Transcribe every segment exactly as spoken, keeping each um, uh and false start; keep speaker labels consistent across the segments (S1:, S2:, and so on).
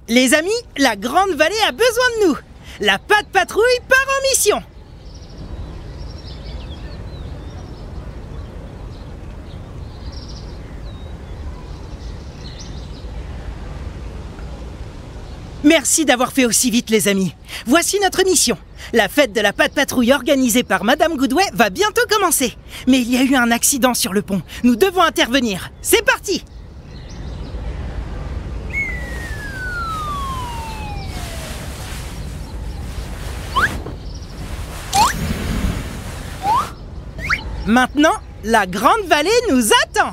S1: Les amis, la Grande Vallée a besoin de nous. La Pat' Patrouille part en mission. Merci d'avoir fait aussi vite, les amis. Voici notre mission. La fête de la Pat' Patrouille organisée par Madame Goodway va bientôt commencer. Mais il y a eu un accident sur le pont. Nous devons intervenir. C'est parti! Maintenant, la Grande Vallée nous attend.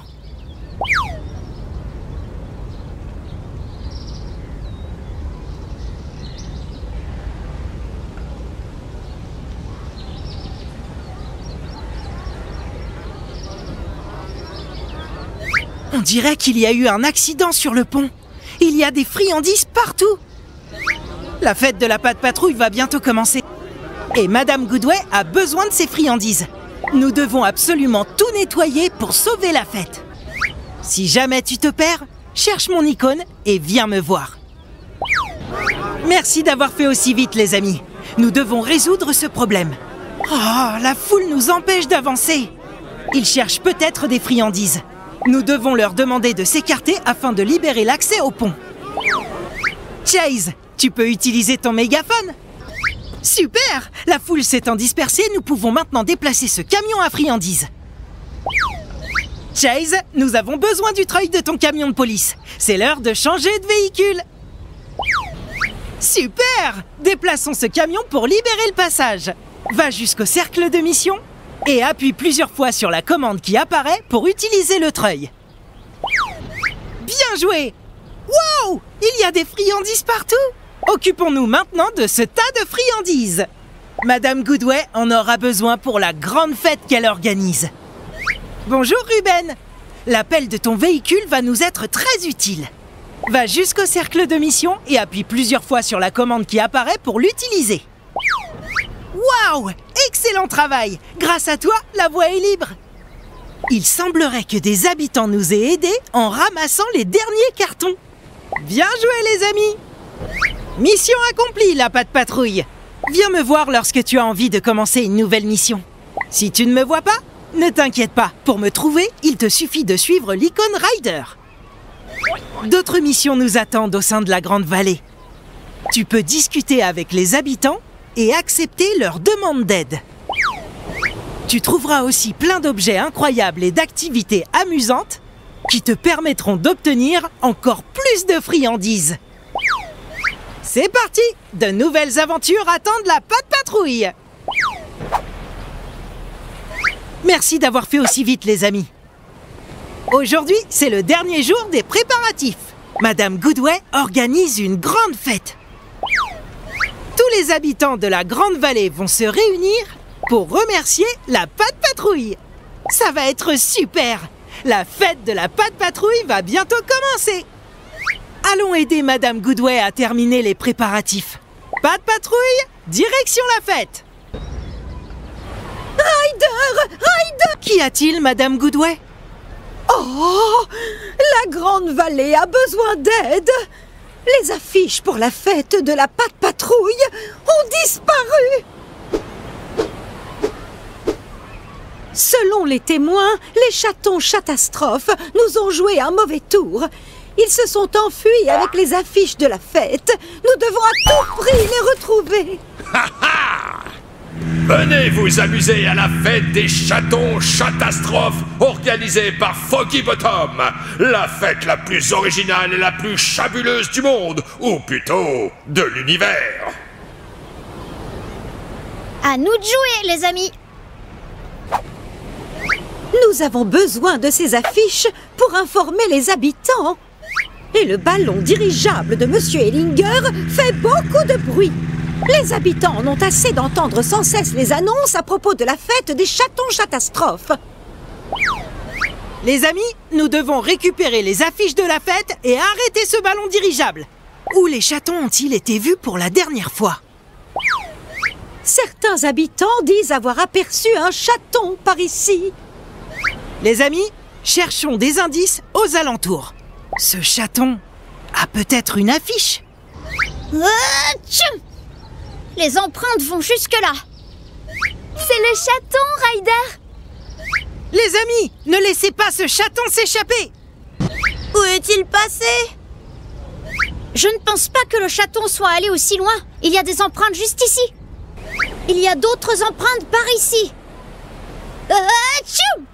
S1: On dirait qu'il y a eu un accident sur le pont. Il y a des friandises partout. La fête de la Pat' Patrouille va bientôt commencer. Et Madame Goodway a besoin de ces friandises. Nous devons absolument tout nettoyer pour sauver la fête. Si jamais tu te perds, cherche mon icône et viens me voir. Merci d'avoir fait aussi vite, les amis. Nous devons résoudre ce problème. Oh, la foule nous empêche d'avancer. Ils cherchent peut-être des friandises. Nous devons leur demander de s'écarter afin de libérer l'accès au pont. Chase, tu peux utiliser ton mégaphone? Super! La foule s'étant dispersée, nous pouvons maintenant déplacer ce camion à friandises. Chase, nous avons besoin du treuil de ton camion de police. C'est l'heure de changer de véhicule. Super! Déplaçons ce camion pour libérer le passage. Va jusqu'au cercle de mission et appuie plusieurs fois sur la commande qui apparaît pour utiliser le treuil. Bien joué! Wow! Il y a des friandises partout! Occupons-nous maintenant de ce tas de friandises. Madame Goodway en aura besoin pour la grande fête qu'elle organise. Bonjour Ruben! L'appel de ton véhicule va nous être très utile. Va jusqu'au cercle de mission et appuie plusieurs fois sur la commande qui apparaît pour l'utiliser. Waouh! Excellent travail! Grâce à toi, la voie est libre. Il semblerait que des habitants nous aient aidés en ramassant les derniers cartons. Bien joué les amis! Mission accomplie, la Pat' Patrouille. Viens me voir lorsque tu as envie de commencer une nouvelle mission. Si tu ne me vois pas, ne t'inquiète pas. Pour me trouver, il te suffit de suivre l'icône Rider. D'autres missions nous attendent au sein de la Grande Vallée. Tu peux discuter avec les habitants et accepter leurs demandes d'aide. Tu trouveras aussi plein d'objets incroyables et d'activités amusantes qui te permettront d'obtenir encore plus de friandises. C'est parti! De nouvelles aventures attendent la Pat' Patrouille! Merci d'avoir fait aussi vite, les amis. Aujourd'hui, c'est le dernier jour des préparatifs. Madame Goodway organise une grande fête. Tous les habitants de la Grande Vallée vont se réunir pour remercier la Pat' Patrouille. Ça va être super! La fête de la Pat' Patrouille va bientôt commencer. Allons aider Madame Goodway à terminer les préparatifs. Pat' Patrouille, direction la fête.
S2: Ryder! Ryder!
S1: Qu'y a-t-il, Madame Goodway?
S2: Oh! La Grande Vallée a besoin d'aide! Les affiches pour la fête de la Pat' Patrouille ont disparu! Selon les témoins, les chatons catastrophes nous ont joué un mauvais tour. Ils se sont enfuis avec les affiches de la fête. Nous devons à tout prix les retrouver.
S3: Ha ha! Venez vous amuser à la fête des chatons catastrophes organisée par Foggy Bottom, la fête la plus originale et la plus chabuleuse du monde, ou plutôt de l'univers.
S4: À nous de jouer, les amis.
S2: Nous avons besoin de ces affiches pour informer les habitants. Et le ballon dirigeable de Monsieur Ellinger fait beaucoup de bruit. Les habitants en ont assez d'entendre sans cesse les annonces à propos de la fête des chatons catastrophes.
S1: Les amis, nous devons récupérer les affiches de la fête et arrêter ce ballon dirigeable. Où les chatons ont-ils été vus pour la dernière fois?
S2: Certains habitants disent avoir aperçu un chaton par ici.
S1: Les amis, cherchons des indices aux alentours. Ce chaton a peut-être une affiche.
S4: Atchou! Les empreintes vont jusque-là.
S5: C'est le chaton, Ryder.
S1: Les amis, ne laissez pas ce chaton s'échapper.
S4: Où est-il passé? Je ne pense pas que le chaton soit allé aussi loin. Il y a des empreintes juste ici. Il y a d'autres empreintes par ici. Atchou!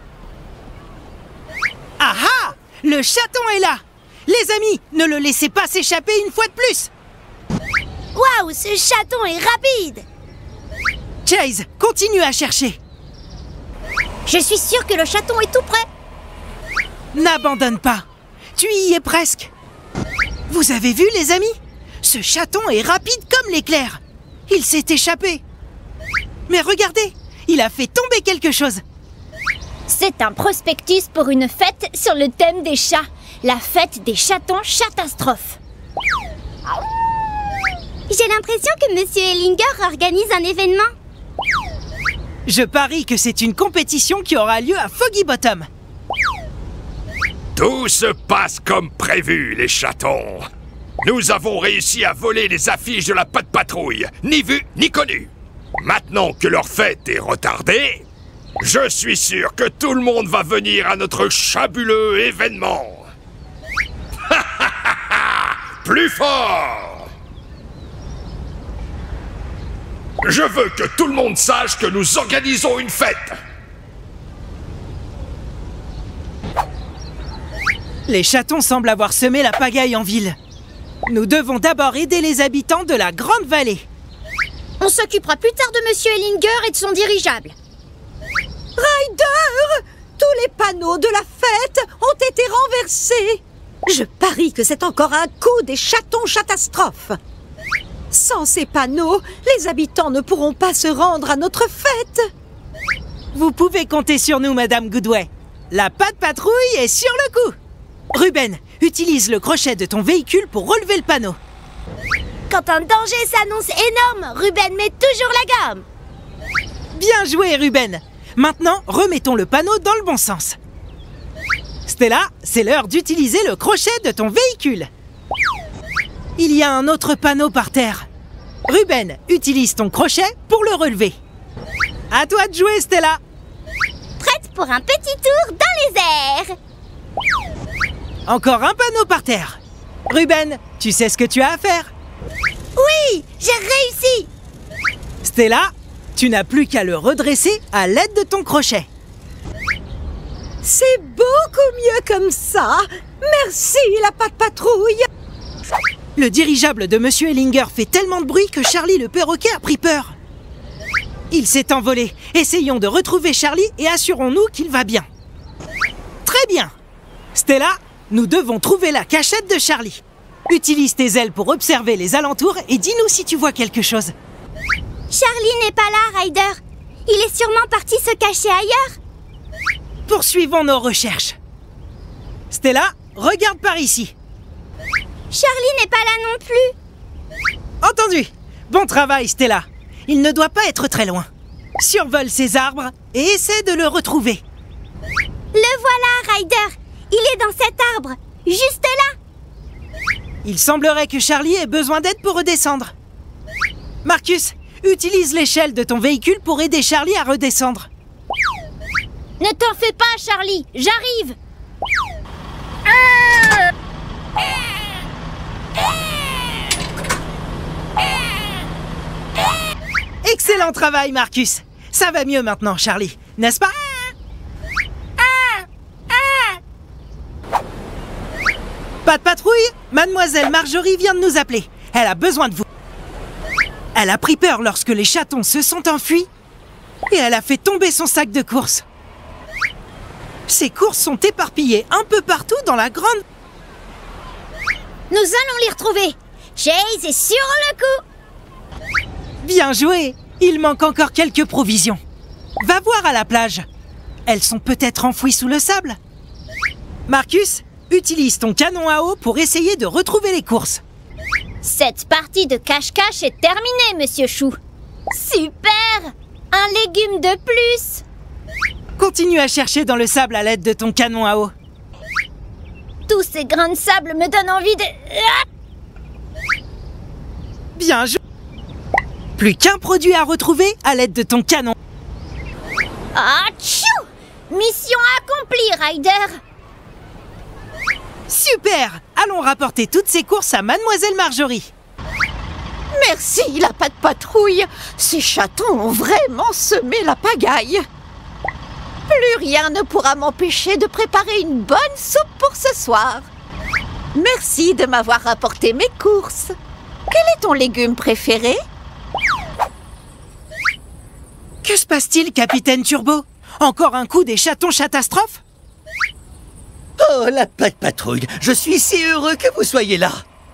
S1: Ah ah! Le chaton est là. Les amis, ne le laissez pas s'échapper une fois de plus.
S4: Waouh, ce chaton est rapide!
S1: Chase, continue à chercher.
S4: Je suis sûre que le chaton est tout près.
S1: N'abandonne pas. Tu y es presque. Vous avez vu, les amis? Ce chaton est rapide comme l'éclair. Il s'est échappé. Mais regardez, il a fait tomber quelque chose.
S5: C'est un prospectus pour une fête sur le thème des chats. La fête des chatons Chatastrophe.
S4: J'ai l'impression que Monsieur Ellinger organise un événement.
S1: Je parie que c'est une compétition qui aura lieu à Foggy Bottom.
S3: Tout se passe comme prévu, les chatons. Nous avons réussi à voler les affiches de la Pat Patrouille, ni vu ni connu. Maintenant que leur fête est retardée, je suis sûr que tout le monde va venir à notre fabuleux événement. Plus fort! Je veux que tout le monde sache que nous organisons une fête.
S1: Les chatons semblent avoir semé la pagaille en ville. Nous devons d'abord aider les habitants de la Grande Vallée.
S4: On s'occupera plus tard de Monsieur Ellinger et de son dirigeable.
S2: Ryder! Tous les panneaux de la fête ont été renversés. Je parie que c'est encore un coup des chatons Chatastrophe. Sans ces panneaux, les habitants ne pourront pas se rendre à notre fête.
S1: Vous pouvez compter sur nous, Madame Goodway. La Pat Patrouille est sur le coup. Ruben, utilise le crochet de ton véhicule pour relever le panneau.
S4: Quand un danger s'annonce énorme, Ruben met toujours la gomme.
S1: Bien joué, Ruben. Maintenant, remettons le panneau dans le bon sens. Stella, c'est l'heure d'utiliser le crochet de ton véhicule. Il y a un autre panneau par terre. Ruben, utilise ton crochet pour le relever. À toi de jouer, Stella.
S4: Prête pour un petit tour dans les airs.
S1: Encore un panneau par terre. Ruben, tu sais ce que tu as à faire?
S4: Oui, j'ai réussi.
S1: Stella, tu n'as plus qu'à le redresser à l'aide de ton crochet.
S2: C'est beaucoup mieux comme ça. Merci, la Pat Patrouille.
S1: Le dirigeable de Monsieur Ellinger fait tellement de bruit que Charlie le perroquet a pris peur. Il s'est envolé. Essayons de retrouver Charlie et assurons-nous qu'il va bien. Très bien. Stella, nous devons trouver la cachette de Charlie. Utilise tes ailes pour observer les alentours et dis-nous si tu vois quelque chose.
S4: Charlie n'est pas là, Ryder. Il est sûrement parti se cacher ailleurs.
S1: Poursuivons nos recherches. Stella, regarde par ici.
S4: Charlie n'est pas là non plus.
S1: Entendu. Bon travail, Stella. Il ne doit pas être très loin. Survole ces arbres et essaie de le retrouver.
S4: Le voilà, Ryder. Il est dans cet arbre, juste là.
S1: Il semblerait que Charlie ait besoin d'aide pour redescendre. Marcus, utilise l'échelle de ton véhicule pour aider Charlie à redescendre.
S4: Ne t'en fais pas, Charlie. J'arrive.
S1: Excellent travail, Marcus. Ça va mieux maintenant, Charlie, n'est-ce pas? Pas de patrouille? Mademoiselle Marjorie vient de nous appeler. Elle a besoin de vous. Elle a pris peur lorsque les chatons se sont enfuis et elle a fait tomber son sac de courses. Ses courses sont éparpillées un peu partout dans la grande...
S4: Nous allons les retrouver. Chase est sur le coup.
S1: Bien joué. Il manque encore quelques provisions. Va voir à la plage. Elles sont peut-être enfouies sous le sable. Marcus, utilise ton canon à eau pour essayer de retrouver les courses.
S5: Cette partie de cache-cache est terminée, Monsieur Chou. Super! Un légume de plus!
S1: Continue à chercher dans le sable à l'aide de ton canon à eau.
S5: Tous ces grains de sable me donnent envie de...
S1: Bien joué. Plus qu'un produit à retrouver à l'aide de ton canon.
S5: Atchou! Mission accomplie, Ryder!
S1: Super! Allons rapporter toutes ces courses à Mademoiselle Marjorie.
S2: Merci, la patte patrouille. Ces chatons ont vraiment semé la pagaille. Plus rien ne pourra m'empêcher de préparer une bonne soupe pour ce soir. Merci de m'avoir rapporté mes courses. Quel est ton légume préféré?
S1: Que se passe-t-il, Capitaine Turbo? Encore un coup des chatons catastrophes?
S6: Oh, la patte patrouille, je suis si heureux que vous soyez là.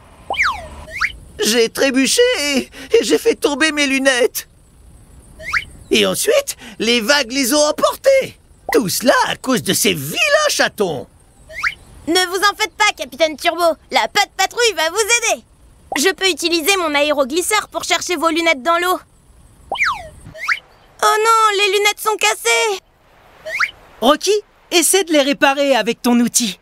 S6: J'ai trébuché et, et j'ai fait tomber mes lunettes. Et ensuite, les vagues les ont emportées. Tout cela à cause de ces vilains chatons.
S5: Ne vous en faites pas, Capitaine Turbo. La patte patrouille va vous aider. Je peux utiliser mon aéroglisseur pour chercher vos lunettes dans l'eau. Oh non, les lunettes sont cassées.
S1: Rocky, essaie de les réparer avec ton outil.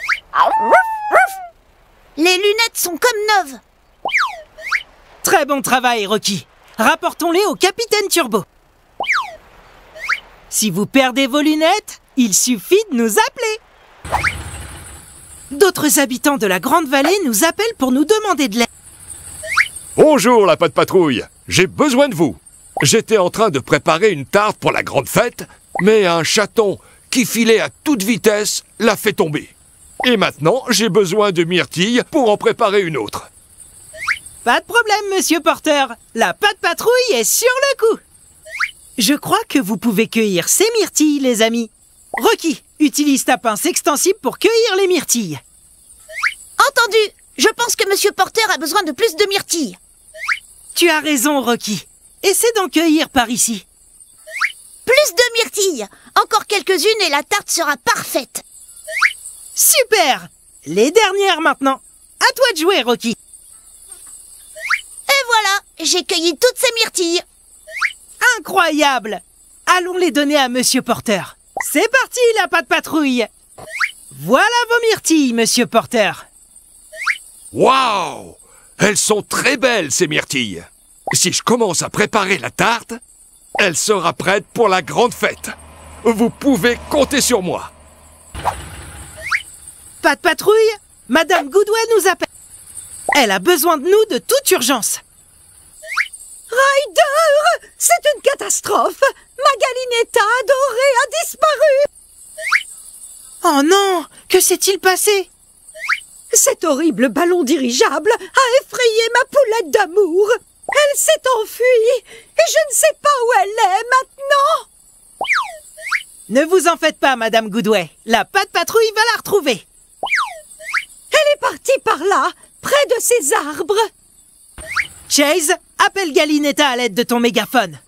S4: Les lunettes sont comme neuves.
S1: Très bon travail, Rocky. Rapportons-les au Capitaine Turbo. Si vous perdez vos lunettes, il suffit de nous appeler. D'autres habitants de la Grande Vallée nous appellent pour nous demander de l'aide.
S3: Bonjour, la patte patrouille. J'ai besoin de vous. J'étais en train de préparer une tarte pour la grande fête, mais un chaton qui filait à toute vitesse l'a fait tomber. Et maintenant, j'ai besoin de myrtilles pour en préparer une autre.
S1: Pas de problème, Monsieur Porter. La patte patrouille est sur le coup. Je crois que vous pouvez cueillir ces myrtilles, les amis. Rocky, utilise ta pince extensible pour cueillir les myrtilles.
S4: Entendu. Je pense que Monsieur Porter a besoin de plus de myrtilles.
S1: Tu as raison, Rocky. Essaie d'en cueillir par ici.
S4: Plus de myrtilles. Encore quelques-unes et la tarte sera parfaite.
S1: Super! Les dernières maintenant. À toi de jouer, Rocky.
S4: Et voilà, j'ai cueilli toutes ces myrtilles.
S1: Incroyable! Allons les donner à Monsieur Porter. C'est parti, la patte patrouille. Voilà vos myrtilles, Monsieur Porter.
S3: Waouh! Elles sont très belles, ces myrtilles. Si je commence à préparer la tarte, elle sera prête pour la grande fête. Vous pouvez compter sur moi.
S1: Patte patrouille, Madame Goodway nous appelle. Elle a besoin de nous de toute urgence.
S2: Ryder! C'est une catastrophe! Ma galinetta adorée a disparu!
S1: Oh non! Que s'est-il passé?
S2: Cet horrible ballon dirigeable a effrayé ma poulette d'amour! Elle s'est enfuie et je ne sais pas où elle est maintenant!
S1: Ne vous en faites pas, Madame Goodway. La patte patrouille va la retrouver.
S2: Elle est partie par là, près de ces arbres.
S1: Chase, appelle Galinetta à l'aide de ton mégaphone.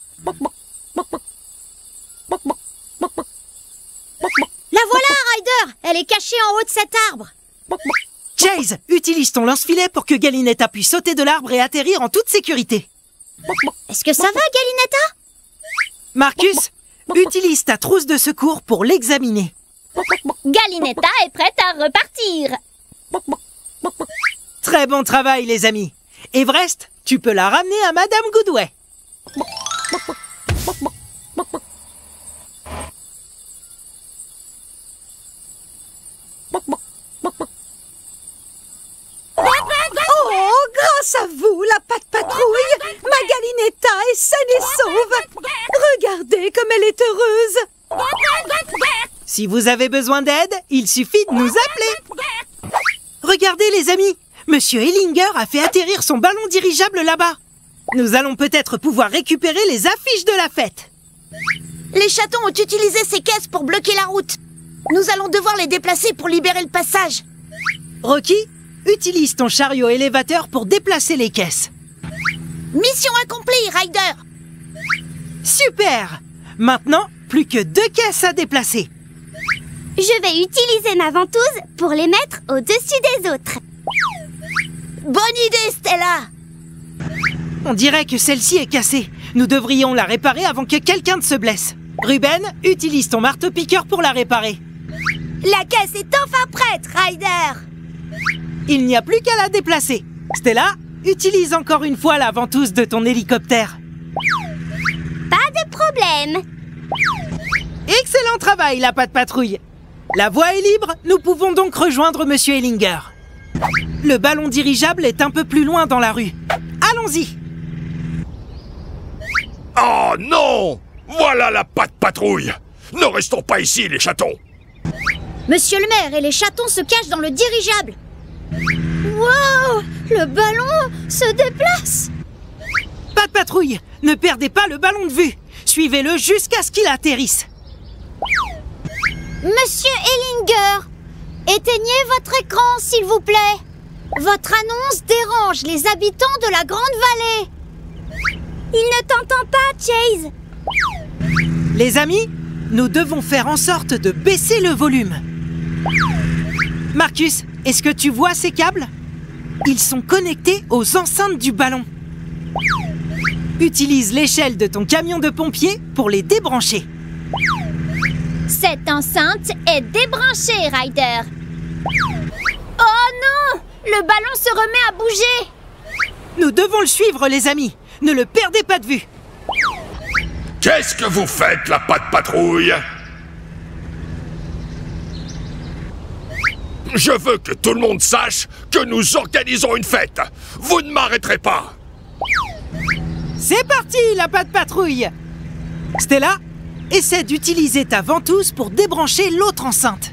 S4: La voilà, Ryder. Elle est cachée en haut de cet arbre.
S1: Chase, utilise ton lance-filet pour que Galinetta puisse sauter de l'arbre et atterrir en toute sécurité.
S4: Est-ce que ça va, Galinetta?
S1: Marcus, utilise ta trousse de secours pour l'examiner.
S5: Galinetta est prête à repartir.
S1: Très bon travail, les amis. Everest, tu peux la ramener à Madame Goodway.
S2: Oh, grâce à vous, la patte patrouille, ma Galinetta est saine et sauve. Regardez comme elle est heureuse.
S1: Si vous avez besoin d'aide, il suffit de nous appeler. Regardez, les amis, Monsieur Ellinger a fait atterrir son ballon dirigeable là-bas. Nous allons peut-être pouvoir récupérer les affiches de la fête.
S4: Les chatons ont utilisé ces caisses pour bloquer la route. Nous allons devoir les déplacer pour libérer le passage.
S1: Rocky, utilise ton chariot élévateur pour déplacer les caisses.
S4: Mission accomplie, Ryder.
S1: Super! Maintenant, plus que deux caisses à déplacer.
S5: Je vais utiliser ma ventouse pour les mettre au-dessus des autres.
S4: Bonne idée, Stella.
S1: On dirait que celle-ci est cassée. Nous devrions la réparer avant que quelqu'un ne se blesse. Ruben, utilise ton marteau-piqueur pour la réparer.
S4: La caisse est enfin prête, Ryder.
S1: Il n'y a plus qu'à la déplacer. Stella, utilise encore une fois la ventouse de ton hélicoptère.
S5: Pas de problème.
S1: Excellent travail, la patte patrouille. La voie est libre, nous pouvons donc rejoindre Monsieur Ellinger. Le ballon dirigeable est un peu plus loin dans la rue. Allons-y.
S3: Oh non! Voilà la patte patrouille! Ne restons pas ici, les chatons!
S4: Monsieur le maire et les chatons se cachent dans le dirigeable. Wow! Le ballon se déplace.
S1: Patte patrouille, ne perdez pas le ballon de vue. Suivez-le jusqu'à ce qu'il atterrisse.
S4: Monsieur Ellinger, éteignez votre écran, s'il vous plaît. Votre annonce dérange les habitants de la Grande Vallée.
S5: Il ne t'entend pas, Chase.
S1: Les amis, nous devons faire en sorte de baisser le volume. Marcus, est-ce que tu vois ces câbles? Ils sont connectés aux enceintes du ballon. Utilise l'échelle de ton camion de pompier pour les débrancher.
S5: Cette enceinte est débranchée, Ryder. Oh non! Le ballon se remet à bouger.
S1: Nous devons le suivre, les amis. Ne le perdez pas de vue.
S3: Qu'est-ce que vous faites, la patte patrouille? Je veux que tout le monde sache que nous organisons une fête. Vous ne m'arrêterez pas.
S1: C'est parti, la patte patrouille. Stella, essaie d'utiliser ta ventouse pour débrancher l'autre enceinte.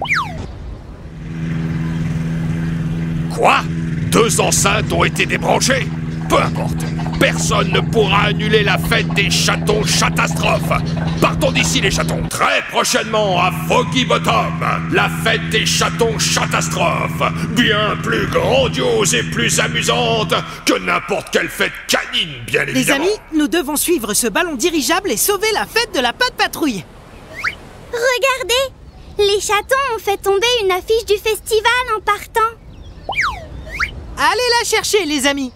S3: Quoi? Deux enceintes ont été débranchées? Peu importe. Personne ne pourra annuler la fête des chatons catastrophes. Partons d'ici, les chatons. Très prochainement à Foggy Bottom, la fête des chatons catastrophes. Bien plus grandiose et plus amusante que n'importe quelle fête canine, bien évidemment.
S1: Les amis, nous devons suivre ce ballon dirigeable et sauver la fête de la patte patrouille.
S5: Regardez, les chatons ont fait tomber une affiche du festival en partant.
S1: Allez la chercher, les amis.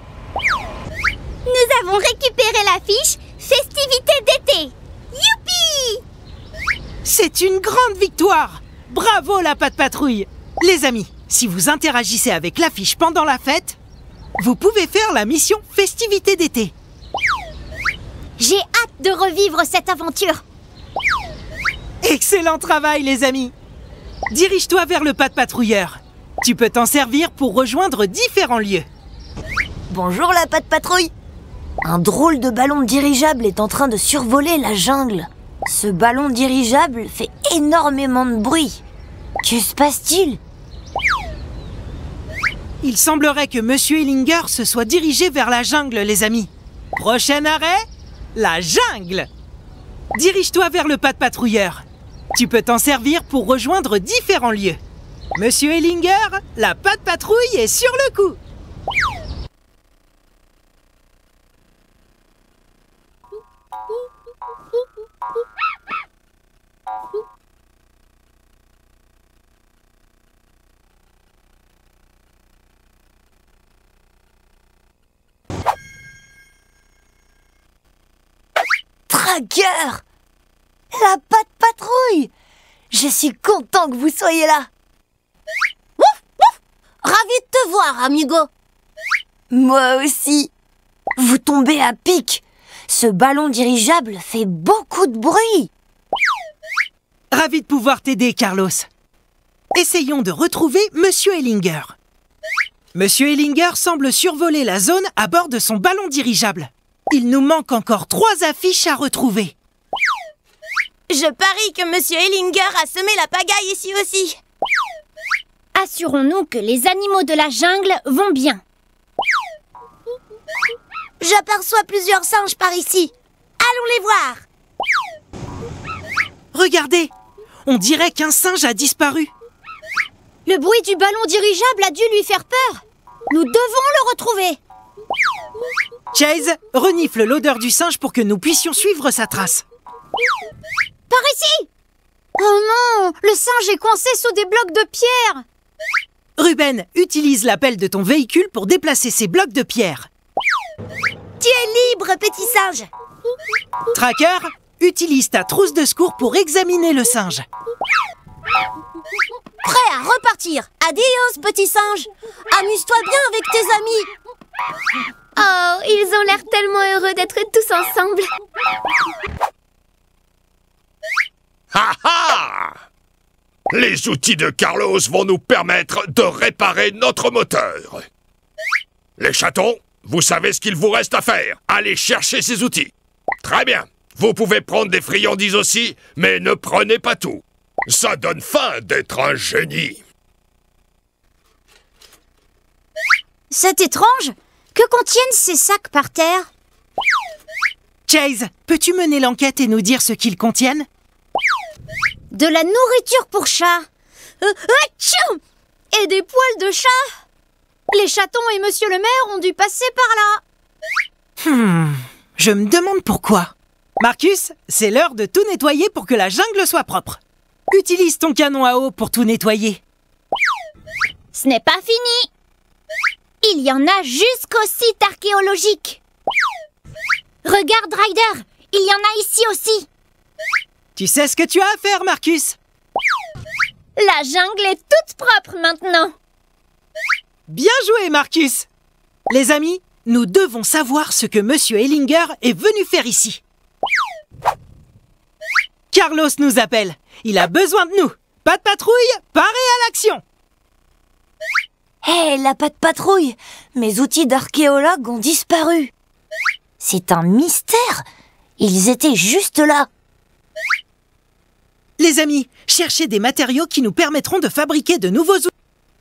S5: Nous avons récupéré l'affiche Festivité d'été. Youpi!
S1: C'est une grande victoire. Bravo, la patte patrouille. Les amis, si vous interagissez avec l'affiche pendant la fête, vous pouvez faire la mission Festivité d'été.
S4: J'ai hâte de revivre cette aventure.
S1: Excellent travail, les amis. Dirige-toi vers le patte patrouilleur. Tu peux t'en servir pour rejoindre différents lieux.
S7: Bonjour la patte patrouille. Un drôle de ballon dirigeable est en train de survoler la jungle. Ce ballon dirigeable fait énormément de bruit. Que se passe-t-il?
S1: Il semblerait que Monsieur Ellinger se soit dirigé vers la jungle, les amis. Prochain arrêt, la jungle. Dirige-toi vers le patte patrouilleur. Tu peux t'en servir pour rejoindre différents lieux. Monsieur Ellinger, la patte patrouille est sur le coup.
S7: Tracker! La patte patrouille! Je suis content que vous soyez là!
S2: Ouf, ouf! Ravi de te voir, amigo!
S7: Moi aussi! Vous tombez à pic! Ce ballon dirigeable fait beaucoup de bruit!
S1: Ravi de pouvoir t'aider, Carlos. Essayons de retrouver Monsieur Ellinger. Monsieur Ellinger semble survoler la zone à bord de son ballon dirigeable. Il nous manque encore trois affiches à retrouver.
S2: Je parie que Monsieur Ellinger a semé la pagaille ici aussi.
S5: Assurons-nous que les animaux de la jungle vont bien.
S2: J'aperçois plusieurs singes par ici. Allons les voir.
S1: Regardez, on dirait qu'un singe a disparu.
S4: Le bruit du ballon dirigeable a dû lui faire peur. Nous devons le retrouver.
S1: Chase, renifle l'odeur du singe pour que nous puissions suivre sa trace.
S4: Par ici! Oh non, le singe est coincé sous des blocs de pierre.
S1: Ruben, utilise la pelle de ton véhicule pour déplacer ces blocs de pierre.
S2: Tu es libre, petit singe.
S1: Tracker, utilise ta trousse de secours pour examiner le singe.
S2: Prêt à repartir. Adios, petit singe. Amuse-toi bien avec tes amis.
S5: Oh, ils ont l'air tellement heureux d'être tous ensemble.
S3: Ha ha! Les outils de Carlos vont nous permettre de réparer notre moteur. Les chatons, vous savez ce qu'il vous reste à faire. Allez chercher ces outils. Très bien. Vous pouvez prendre des friandises aussi, mais ne prenez pas tout. Ça donne faim d'être un génie.
S4: C'est étrange. Que contiennent ces sacs par terre?
S1: Chase, peux-tu mener l'enquête et nous dire ce qu'ils contiennent?
S4: De la nourriture pour chat. Euh, atchoum! Et des poils de chat. Les chatons et monsieur le maire ont dû passer par là.
S1: Hmm, je me demande pourquoi. Marcus, c'est l'heure de tout nettoyer pour que la jungle soit propre. Utilise ton canon à eau pour tout nettoyer.
S5: Ce n'est pas fini. Il y en a jusqu'au site archéologique. Regarde, Ryder, il y en a ici aussi.
S1: Tu sais ce que tu as à faire, Marcus?
S5: La jungle est toute propre maintenant.
S1: Bien joué, Marcus! Les amis, nous devons savoir ce que Monsieur Ellinger est venu faire ici. Carlos nous appelle. Il a besoin de nous. Pas de patrouille, parez à l'action!
S7: Hé, hey, la patte patrouille! Mes outils d'archéologue ont disparu. C'est un mystère. Ils étaient juste là.
S1: Les amis, cherchez des matériaux qui nous permettront de fabriquer de nouveaux outils.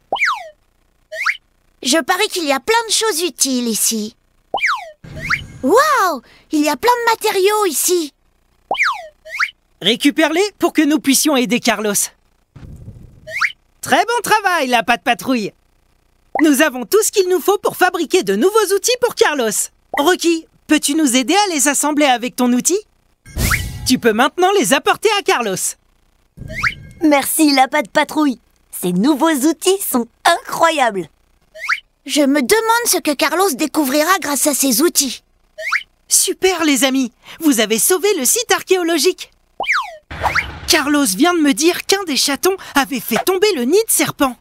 S4: Je parie qu'il y a plein de choses utiles ici. Waouh! Il y a plein de matériaux ici.
S1: Récupère-les pour que nous puissions aider Carlos. Très bon travail, la patte patrouille. Nous avons tout ce qu'il nous faut pour fabriquer de nouveaux outils pour Carlos. Rocky, peux-tu nous aider à les assembler avec ton outil? Tu peux maintenant les apporter à Carlos.
S7: Merci, la patte patrouille. Ces nouveaux outils sont incroyables.
S4: Je me demande ce que Carlos découvrira grâce à ces outils.
S1: Super, les amis. Vous avez sauvé le site archéologique. Carlos vient de me dire qu'un des chatons avait fait tomber le nid de serpent.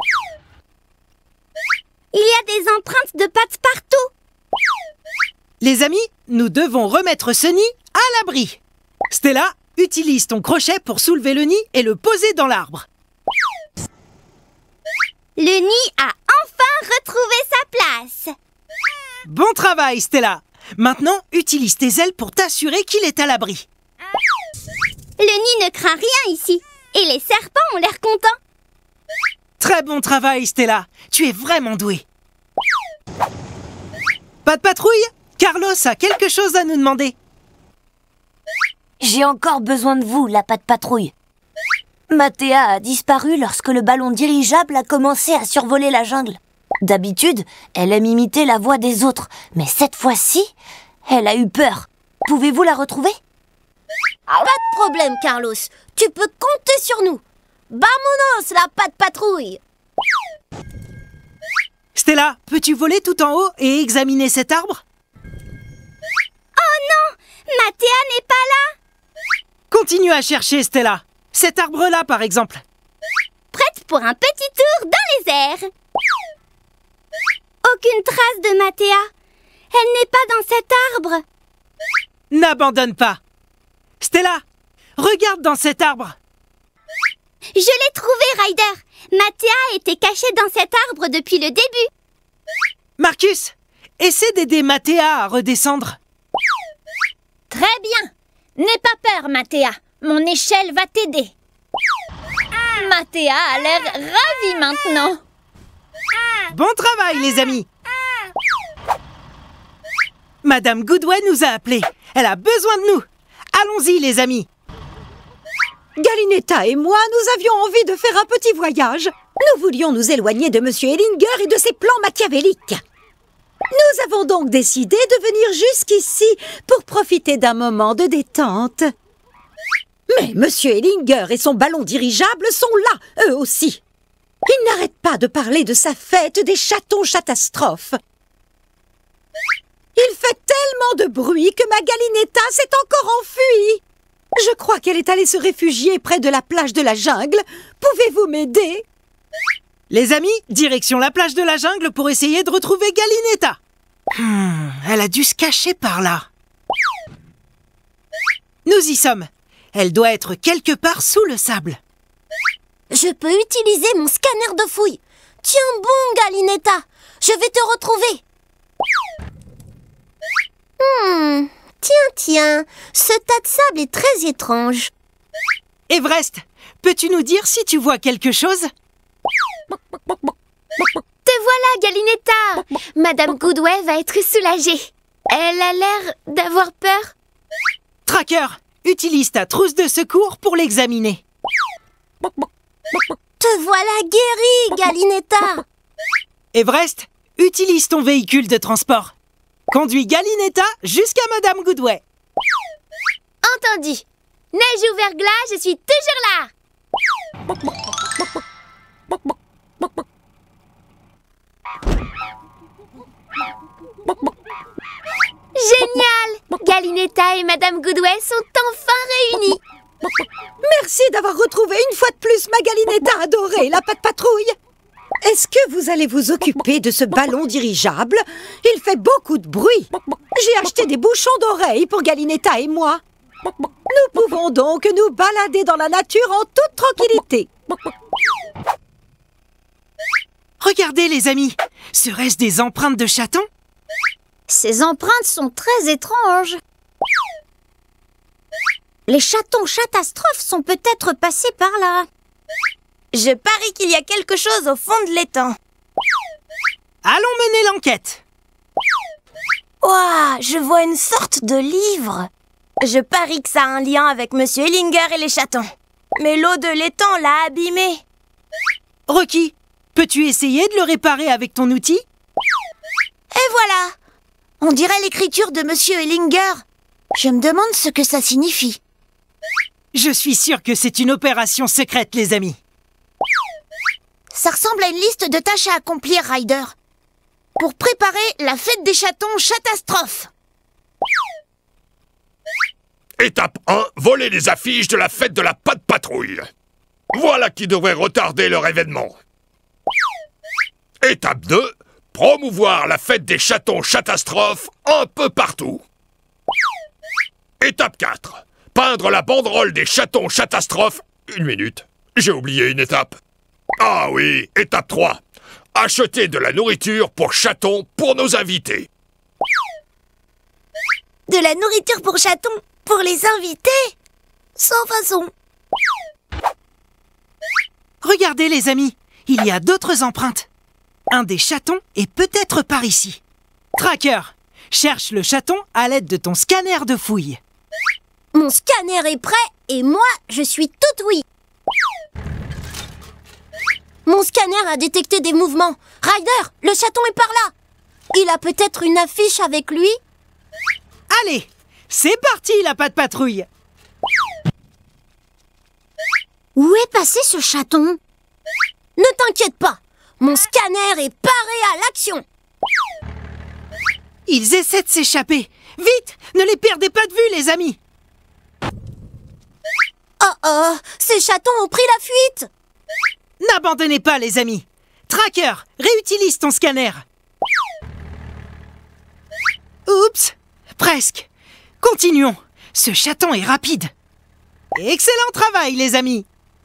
S5: Il y a des empreintes de pattes partout.
S1: Les amis, nous devons remettre ce nid à l'abri. Stella, utilise ton crochet pour soulever le nid et le poser dans l'arbre.
S5: Le nid a enfin retrouvé sa place.
S1: Bon travail, Stella. Maintenant, utilise tes ailes pour t'assurer qu'il est à l'abri.
S5: Le nid ne craint rien ici. Et les serpents ont l'air contents.
S1: Très bon travail, Stella. Tu es vraiment douée. Pas de patrouille? Carlos a quelque chose à nous demander.
S7: J'ai encore besoin de vous, la patte patrouille. Mathéa a disparu lorsque le ballon dirigeable a commencé à survoler la jungle. D'habitude, elle aime imiter la voix des autres, mais cette fois-ci, elle a eu peur. Pouvez-vous la retrouver?
S4: Pas de problème, Carlos. Tu peux compter sur nous. Vamonos, la patte patrouille.
S1: Stella, peux-tu voler tout en haut et examiner cet arbre?
S5: Oh non! Mathéa n'est pas là!
S1: Continue à chercher, Stella. Cet arbre-là, par exemple.
S5: Prête pour un petit tour dans les airs. Aucune trace de Mathéa. Elle n'est pas dans cet arbre.
S1: N'abandonne pas. Stella, regarde dans cet arbre.
S5: Je l'ai trouvé, Ryder. Mathéa était cachée dans cet arbre depuis le début.
S1: Marcus, essaie d'aider Mathéa à redescendre.
S5: Très bien. N'aie pas peur, Mathéa. Mon échelle va t'aider. Mathéa a l'air ravie maintenant.
S1: Bon travail, les amis. Madame Goodway nous a appelés. Elle a besoin de nous. Allons-y, les amis.
S2: Galinetta et moi, nous avions envie de faire un petit voyage. Nous voulions nous éloigner de Monsieur Ellinger et de ses plans machiavéliques. Nous avons donc décidé de venir jusqu'ici pour profiter d'un moment de détente. Mais Monsieur Ellinger et son ballon dirigeable sont là, eux aussi. Ils n'arrêtent pas de parler de sa fête des chatons catastrophes. Il fait tellement de bruit que ma Galinetta s'est encore enfuie. Je crois qu'elle est allée se réfugier près de la plage de la jungle. Pouvez-vous m'aider?
S1: Les amis, direction la plage de la jungle pour essayer de retrouver Galinetta. Hmm, elle a dû se cacher par là. Nous y sommes. Elle doit être quelque part sous le sable.
S7: Je peux utiliser mon scanner de fouille. Tiens bon, Galinetta. Je vais te retrouver. Hmm, tiens, tiens. Ce tas de sable est très étrange.
S1: Everest, peux-tu nous dire si tu vois quelque chose?
S5: Te voilà, Galinetta! Madame Goodway va être soulagée. Elle a l'air d'avoir peur.
S1: Tracker, utilise ta trousse de secours pour l'examiner.
S7: Te voilà guérie, Galinetta.
S1: Everest, utilise ton véhicule de transport. Conduis Galinetta jusqu'à Madame Goodway.
S5: Entendu. Neige ou verglas, je suis toujours là. Génial! Galinetta et Madame Goodway sont enfin réunies.
S2: Merci d'avoir retrouvé une fois de plus ma Galinetta adorée, la Pat Patrouille. Est-ce que vous allez vous occuper de ce ballon dirigeable? Il fait beaucoup de bruit. J'ai acheté des bouchons d'oreilles pour Galinetta et moi. Nous pouvons donc nous balader dans la nature en toute tranquillité.
S1: Regardez les amis, serait-ce des empreintes de chatons?
S4: Ces empreintes sont très étranges. Les chatons catastrophes sont peut-être passés par là.
S7: Je parie qu'il y a quelque chose au fond de l'étang.
S1: Allons mener l'enquête.
S7: Ouah, je vois une sorte de livre. Je parie que ça a un lien avec Monsieur Ellinger et les chatons. Mais l'eau de l'étang l'a abîmé.
S1: Rocky, peux-tu essayer de le réparer avec ton outil?
S7: Et voilà! On dirait l'écriture de Monsieur Ellinger. Je me demande ce que ça signifie.
S1: Je suis sûr que c'est une opération secrète, les amis.
S7: Ça ressemble à une liste de tâches à accomplir, Ryder. Pour préparer la fête des chatons catastrophe.
S3: Étape un, voler les affiches de la fête de la Pat Patrouille. Voilà qui devrait retarder leur événement. Étape deux, promouvoir la fête des chatons catastrophes un peu partout. Étape quatre, peindre la banderole des chatons catastrophes. Une minute, j'ai oublié une étape. Ah oui, étape trois, acheter de la nourriture pour chatons pour nos invités.
S7: De la nourriture pour chatons pour les invités? Sans façon.
S1: Regardez les amis, il y a d'autres empreintes. Un des chatons est peut-être par ici. Tracker, cherche le chaton à l'aide de ton scanner de fouille.
S7: Mon scanner est prêt et moi, je suis toute oui. Mon scanner a détecté des mouvements. Ryder, le chaton est par là. Il a peut-être une affiche avec lui?
S1: Allez, c'est parti la Pat Patrouille.
S4: Où est passé ce chaton?
S7: Ne t'inquiète pas, mon scanner est paré à l'action.
S1: Ils essaient de s'échapper. Vite, ne les perdez pas de vue les amis.
S7: Oh oh, ces chatons ont pris la fuite.
S1: N'abandonnez pas les amis. Tracker, réutilise ton scanner. Oups, presque. Continuons, ce chaton est rapide. Excellent travail les amis.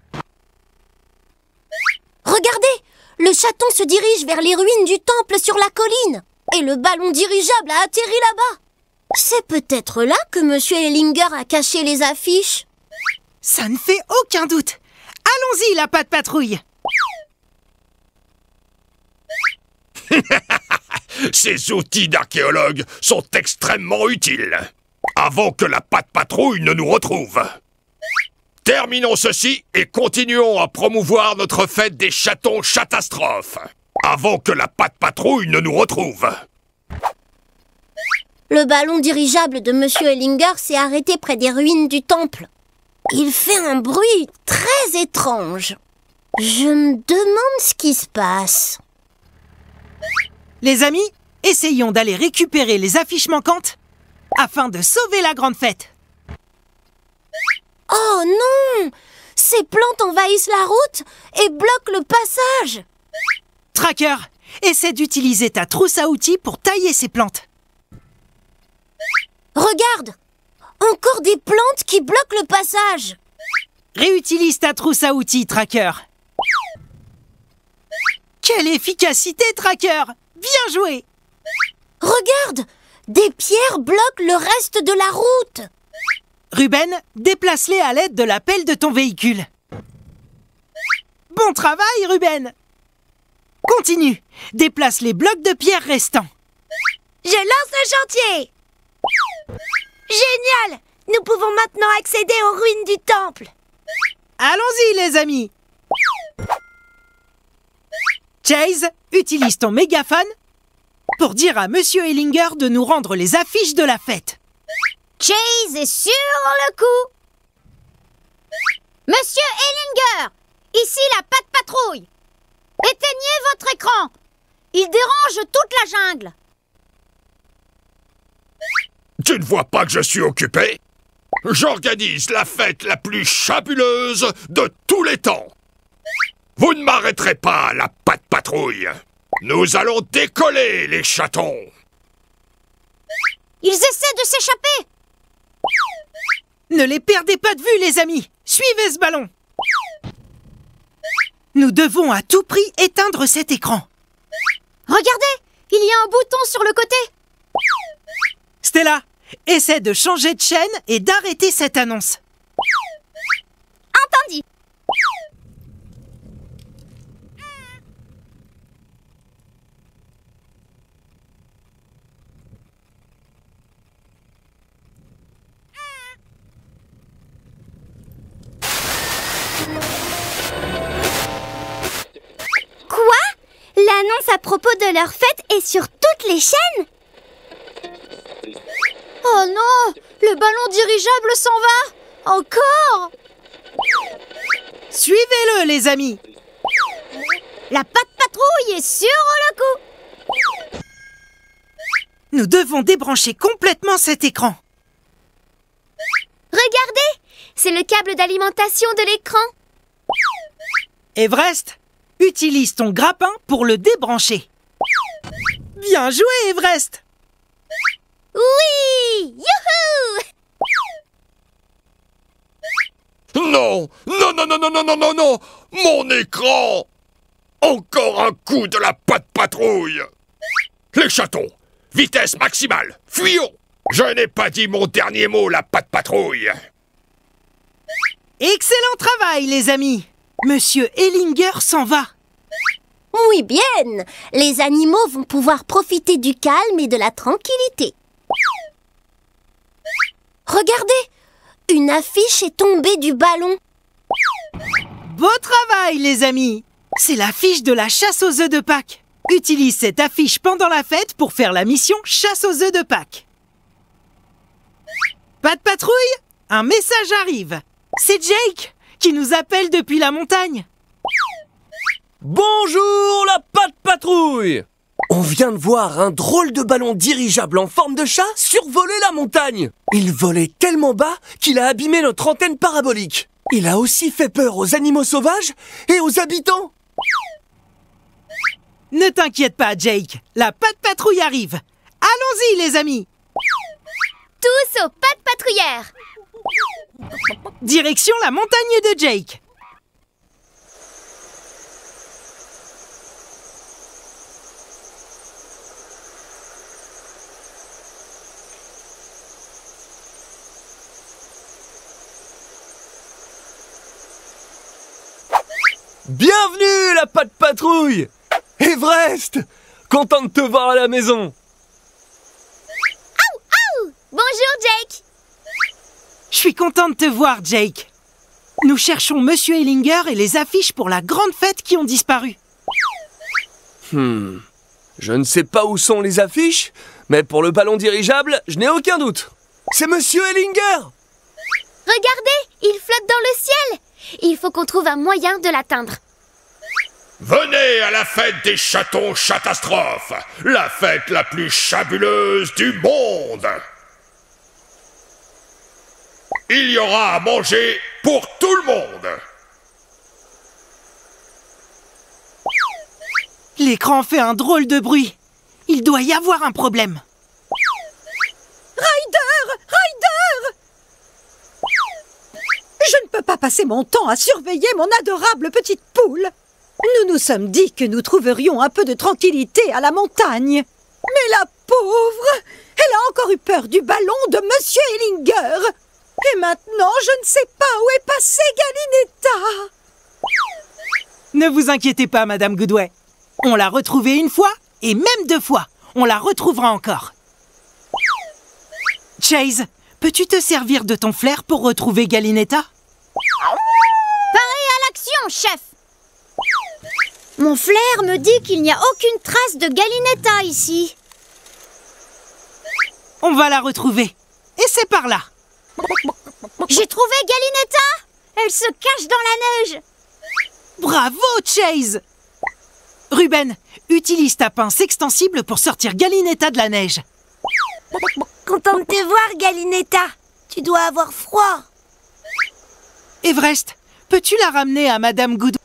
S7: Regardez, le chaton se dirige vers les ruines du temple sur la colline. Et le ballon dirigeable a atterri là-bas. C'est peut-être là que Monsieur Ellinger a caché les affiches.
S1: Ça ne fait aucun doute. Allons-y la Pat Patrouille.
S3: Ces outils d'archéologue sont extrêmement utiles. Avant que la Pat Patrouille ne nous retrouve. Terminons ceci et continuons à promouvoir notre fête des chatons catastrophes. Avant que la Pat Patrouille ne nous retrouve.
S7: Le ballon dirigeable de Monsieur Ellinger s'est arrêté près des ruines du temple. Il fait un bruit très étrange. Je me demande ce qui se passe.
S1: Les amis, essayons d'aller récupérer les affiches manquantes afin de sauver la grande fête.
S7: Oh non! Ces plantes envahissent la route et bloquent le passage.
S1: Tracker, essaie d'utiliser ta trousse à outils pour tailler ces plantes.
S7: Regarde! Encore des plantes qui bloquent le passage!
S1: Réutilise ta trousse à outils, Tracker. Quelle efficacité, Tracker! Bien joué!
S7: Regarde! Des pierres bloquent le reste de la route!
S1: Ruben, déplace-les à l'aide de la pelle de ton véhicule. Bon travail, Ruben! Continue, déplace les blocs de pierre restants.
S7: Je lance le chantier! Génial! Nous pouvons maintenant accéder aux ruines du temple!
S1: Allons-y, les amis! Chase, utilise ton mégaphone pour dire à Monsieur Ellinger de nous rendre les affiches de la fête.
S4: Chase est sur le coup. Monsieur Ellinger, ici la Patte Patrouille. Éteignez votre écran. Il dérange toute la jungle.
S3: Tu ne vois pas que je suis occupé? J'organise la fête la plus chabuleuse de tous les temps. Vous ne m'arrêterez pas, la Patte Patrouille. Nous allons décoller, les chatons.
S4: Ils essaient de s'échapper.
S1: Ne les perdez pas de vue, les amis. Suivez ce ballon. Nous devons à tout prix éteindre cet écran.
S4: Regardez, il y a un bouton sur le côté.
S1: Stella, essaie de changer de chaîne et d'arrêter cette annonce.
S4: Entendu.
S5: Quoi? L'annonce à propos de leur fête est sur toutes les chaînes?
S4: Oh non, le ballon dirigeable s'en va. Encore.
S1: Suivez-le, les amis.
S4: La Patte Patrouille est sur le coup.
S1: Nous devons débrancher complètement cet écran.
S5: Regardez, c'est le câble d'alimentation de l'écran.
S1: Everest, utilise ton grappin pour le débrancher. Bien joué, Everest.
S5: Oui! Youhou!
S3: Non, non, non, non, non, non, non, non, non. Mon écran. Encore un coup de la Patte Patrouille. Les chatons, vitesse maximale, fuyons. Je n'ai pas dit mon dernier mot, la Patte Patrouille.
S1: Excellent travail, les amis. Monsieur Ellinger s'en va.
S5: Oui, bien. Les animaux vont pouvoir profiter du calme et de la tranquillité. Regardez, une affiche est tombée du ballon.
S1: Beau travail, les amis. C'est l'affiche de la chasse aux œufs de Pâques. Utilise cette affiche pendant la fête pour faire la mission chasse aux œufs de Pâques. Patte Patrouille, un message arrive. C'est Jake qui nous appelle depuis la montagne.
S8: Bonjour la Patte Patrouille! On vient de voir un drôle de ballon dirigeable en forme de chat survoler la montagne. Il volait tellement bas qu'il a abîmé notre antenne parabolique. Il a aussi fait peur aux animaux sauvages et aux habitants.
S1: Ne t'inquiète pas, Jake. La Patte Patrouille arrive. Allons-y, les amis.
S5: Tous aux pattes patrouillères.
S1: Direction la montagne de Jake.
S8: Bienvenue la Patte Patrouille! Everest! Content de te voir à la maison.
S5: Bonjour Jake.
S1: Je suis content de te voir, Jake. Nous cherchons Monsieur Ellinger et les affiches pour la grande fête qui ont disparu.
S8: Hmm. Je ne sais pas où sont les affiches, mais pour le ballon dirigeable, je n'ai aucun doute. C'est Monsieur Ellinger!
S5: Regardez, il flotte dans le ciel. Il faut qu'on trouve un moyen de l'atteindre.
S3: Venez à la fête des chatons catastrophes, la fête la plus chabuleuse du monde. Il y aura à manger pour tout le monde.
S1: L'écran fait un drôle de bruit. Il doit y avoir un problème.
S2: Ryder! Ryder! Je ne peux pas passer mon temps à surveiller mon adorable petite poule. Nous nous sommes dit que nous trouverions un peu de tranquillité à la montagne. Mais la pauvre, elle a encore eu peur du ballon de Monsieur Ellinger. Et maintenant, je ne sais pas où est passée Galinetta.
S1: Ne vous inquiétez pas, Madame Goodway. On l'a retrouvée une fois, et même deux fois. On la retrouvera encore. Chase, peux-tu te servir de ton flair pour retrouver Galinetta?
S4: Paré à l'action, chef! Mon flair me dit qu'il n'y a aucune trace de Galinetta ici.
S1: On va la retrouver. Et c'est par là.
S4: J'ai trouvé Galinetta! Elle se cache dans la neige.
S1: Bravo, Chase! Ruben, utilise ta pince extensible pour sortir Galinetta de la neige.
S7: Content de te voir, Galinetta. Tu dois avoir froid.
S1: Everest, peux-tu la ramener à Madame Goodway?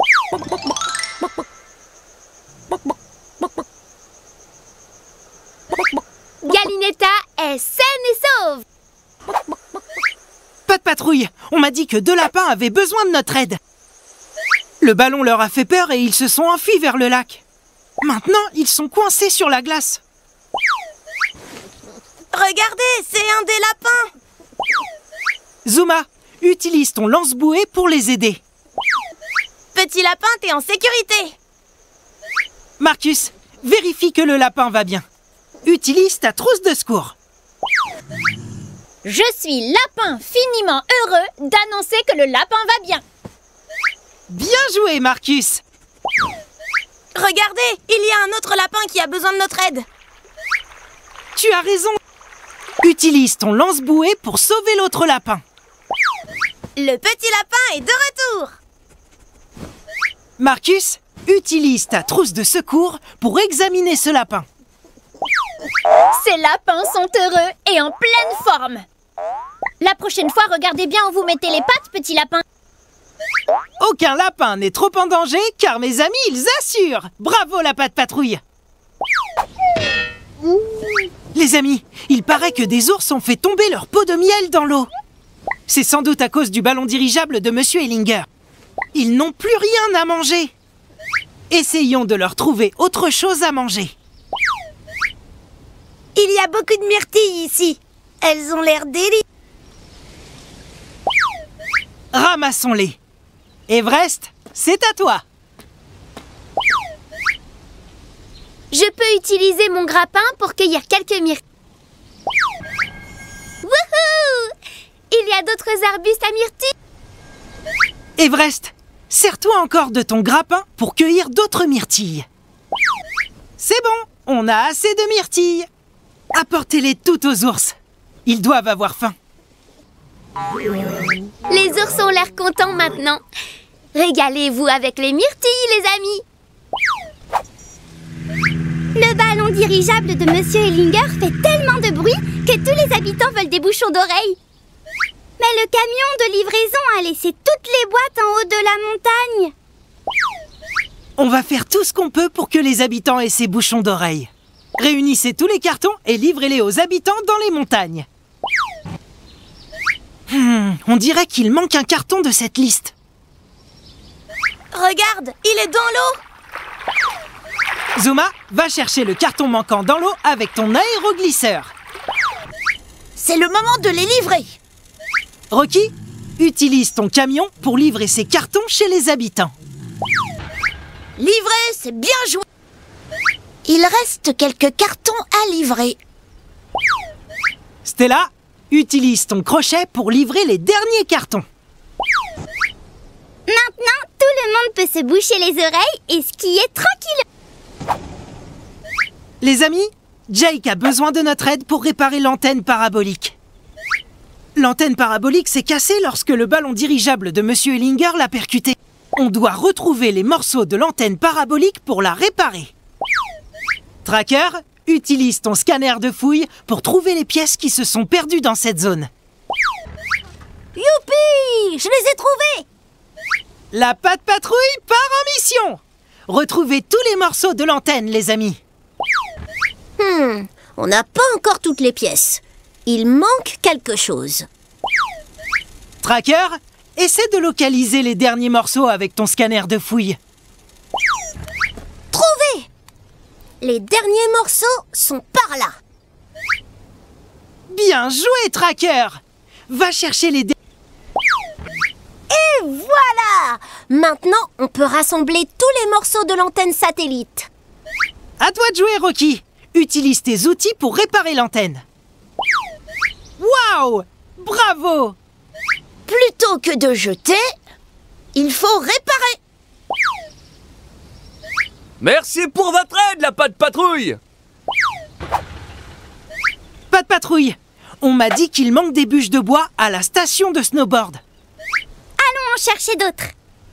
S5: Galinetta est saine et sauve.
S1: Pas de patrouille. On m'a dit que deux lapins avaient besoin de notre aide. Le ballon leur a fait peur et ils se sont enfuis vers le lac. Maintenant, ils sont coincés sur la glace.
S7: Regardez, c'est un des lapins.
S1: Zuma, utilise ton lance-bouée pour les aider.
S7: Petit lapin, t'es en sécurité.
S1: Marcus, vérifie que le lapin va bien. Utilise ta trousse de secours.
S5: Je suis lapin finiment heureux d'annoncer que le lapin va bien.
S1: Bien joué, Marcus.
S7: Regardez, il y a un autre lapin qui a besoin de notre aide.
S1: Tu as raison. Utilise ton lance-bouée pour sauver l'autre lapin.
S7: Le petit lapin est de retour.
S1: Marcus, utilise ta trousse de secours pour examiner ce lapin.
S5: Ces lapins sont heureux et en pleine forme. La prochaine fois, regardez bien où vous mettez les pattes, petit lapin.
S1: Aucun lapin n'est trop en danger, car mes amis, ils assurent. Bravo, la patte patrouille. Les amis, il paraît que des ours ont fait tomber leur pot de miel dans l'eau. C'est sans doute à cause du ballon dirigeable de Monsieur Ellinger. Ils n'ont plus rien à manger. Essayons de leur trouver autre chose à manger.
S7: Il y a beaucoup de myrtilles ici. Elles ont l'air délicieuses.
S1: Ramassons-les. Everest, c'est à toi.
S5: Je peux utiliser mon grappin pour cueillir quelques myrtilles. Wouhou! Il y a d'autres arbustes à myrtilles.
S1: Everest, sers-toi encore de ton grappin pour cueillir d'autres myrtilles. C'est bon, on a assez de myrtilles. Apportez-les toutes aux ours. Ils doivent avoir faim.
S5: Les ours ont l'air contents maintenant. Régalez-vous avec les myrtilles, les amis.
S4: Le ballon dirigeable de Monsieur Ellinger fait tellement de bruit que tous les habitants veulent des bouchons d'oreilles. Mais le camion de livraison a laissé toutes les boîtes en haut de la montagne.
S1: On va faire tout ce qu'on peut pour que les habitants aient ces bouchons d'oreilles. Réunissez tous les cartons et livrez-les aux habitants dans les montagnes. Hmm, on dirait qu'il manque un carton de cette liste.
S7: Regarde, il est dans l'eau.
S1: Zuma, va chercher le carton manquant dans l'eau avec ton aéroglisseur.
S7: C'est le moment de les livrer.
S1: Rocky, utilise ton camion pour livrer ces cartons chez les habitants.
S7: Livrer, c'est bien joué. Il reste quelques cartons à livrer.
S1: Stella, utilise ton crochet pour livrer les derniers cartons.
S4: Maintenant, tout le monde peut se boucher les oreilles et skier tranquille.
S1: Les amis, Jake a besoin de notre aide pour réparer l'antenne parabolique. L'antenne parabolique s'est cassée lorsque le ballon dirigeable de Monsieur Ellinger l'a percuté. On doit retrouver les morceaux de l'antenne parabolique pour la réparer. Tracker, utilise ton scanner de fouille pour trouver les pièces qui se sont perdues dans cette zone.
S7: Youpi! Je les ai trouvés!
S1: La patte patrouille part en mission! retrouvez tous les morceaux de l'antenne, les amis.
S9: Hmm, on n'a pas encore toutes les pièces. Il manque quelque chose.
S1: Tracker, essaie de localiser les derniers morceaux avec ton scanner de fouille.
S9: Trouvé! Les derniers morceaux sont par là.
S1: Bien joué, Tracker! Va chercher les...
S9: Et voilà! Maintenant, on peut rassembler tous les morceaux de l'antenne satellite.
S1: À toi de jouer, Rocky. Utilise tes outils pour réparer l'antenne. Waouh! Bravo!
S9: Plutôt que de jeter, il faut réparer.
S8: Merci pour votre aide, la Pat Patrouille.
S1: Pat Patrouille, on m'a dit qu'il manque des bûches de bois à la station de snowboard.
S4: Allons en chercher d'autres.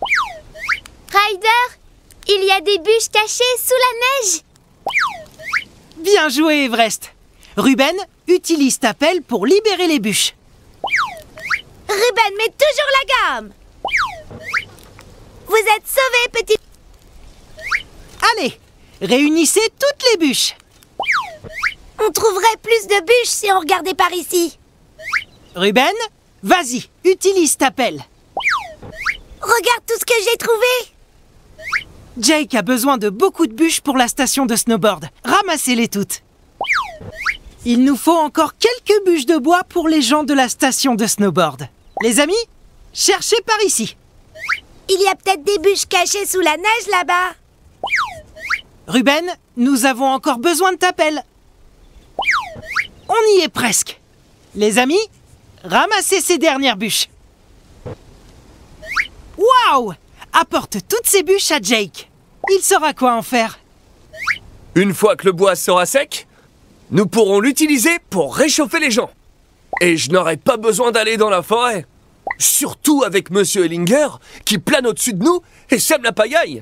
S4: Ryder, il y a des bûches cachées sous la neige.
S1: Bien joué, Everest. Ruben, utilise ta pelle pour libérer les bûches.
S9: Ruben met toujours la gamme. Vous êtes sauvés, petit...
S1: Allez, réunissez toutes les bûches.
S9: On trouverait plus de bûches si on regardait par ici.
S1: Ruben, vas-y, utilise ta pelle.
S9: Regarde tout ce que j'ai trouvé.
S1: Jake a besoin de beaucoup de bûches pour la station de snowboard. Ramassez-les toutes. Il nous faut encore quelques bûches de bois pour les gens de la station de snowboard. Les amis, cherchez par ici.
S9: Il y a peut-être des bûches cachées sous la neige là-bas.
S1: Ruben, nous avons encore besoin de ta pelle. On y est presque. Les amis, ramassez ces dernières bûches. Waouh! Apporte toutes ces bûches à Jake. Il saura quoi en faire.
S8: Une fois que le bois sera sec, nous pourrons l'utiliser pour réchauffer les gens. Et je n'aurai pas besoin d'aller dans la forêt. Surtout avec Monsieur Ellinger, qui plane au-dessus de nous et sème la pagaille.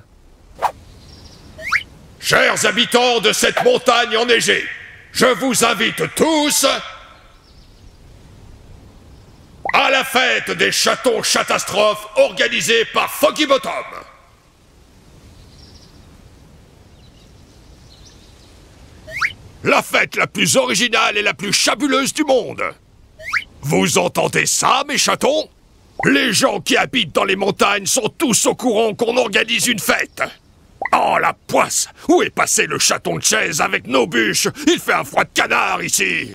S3: Chers habitants de cette montagne enneigée, je vous invite tous à la fête des chatons catastrophes organisée par Foggy Bottom. La fête la plus originale et la plus chabuleuse du monde. Vous entendez ça, mes chatons? Les gens qui habitent dans les montagnes sont tous au courant qu'on organise une fête. Oh, la poisse! Où est passé le chaton de chaise avec nos bûches? Il fait un froid de canard ici.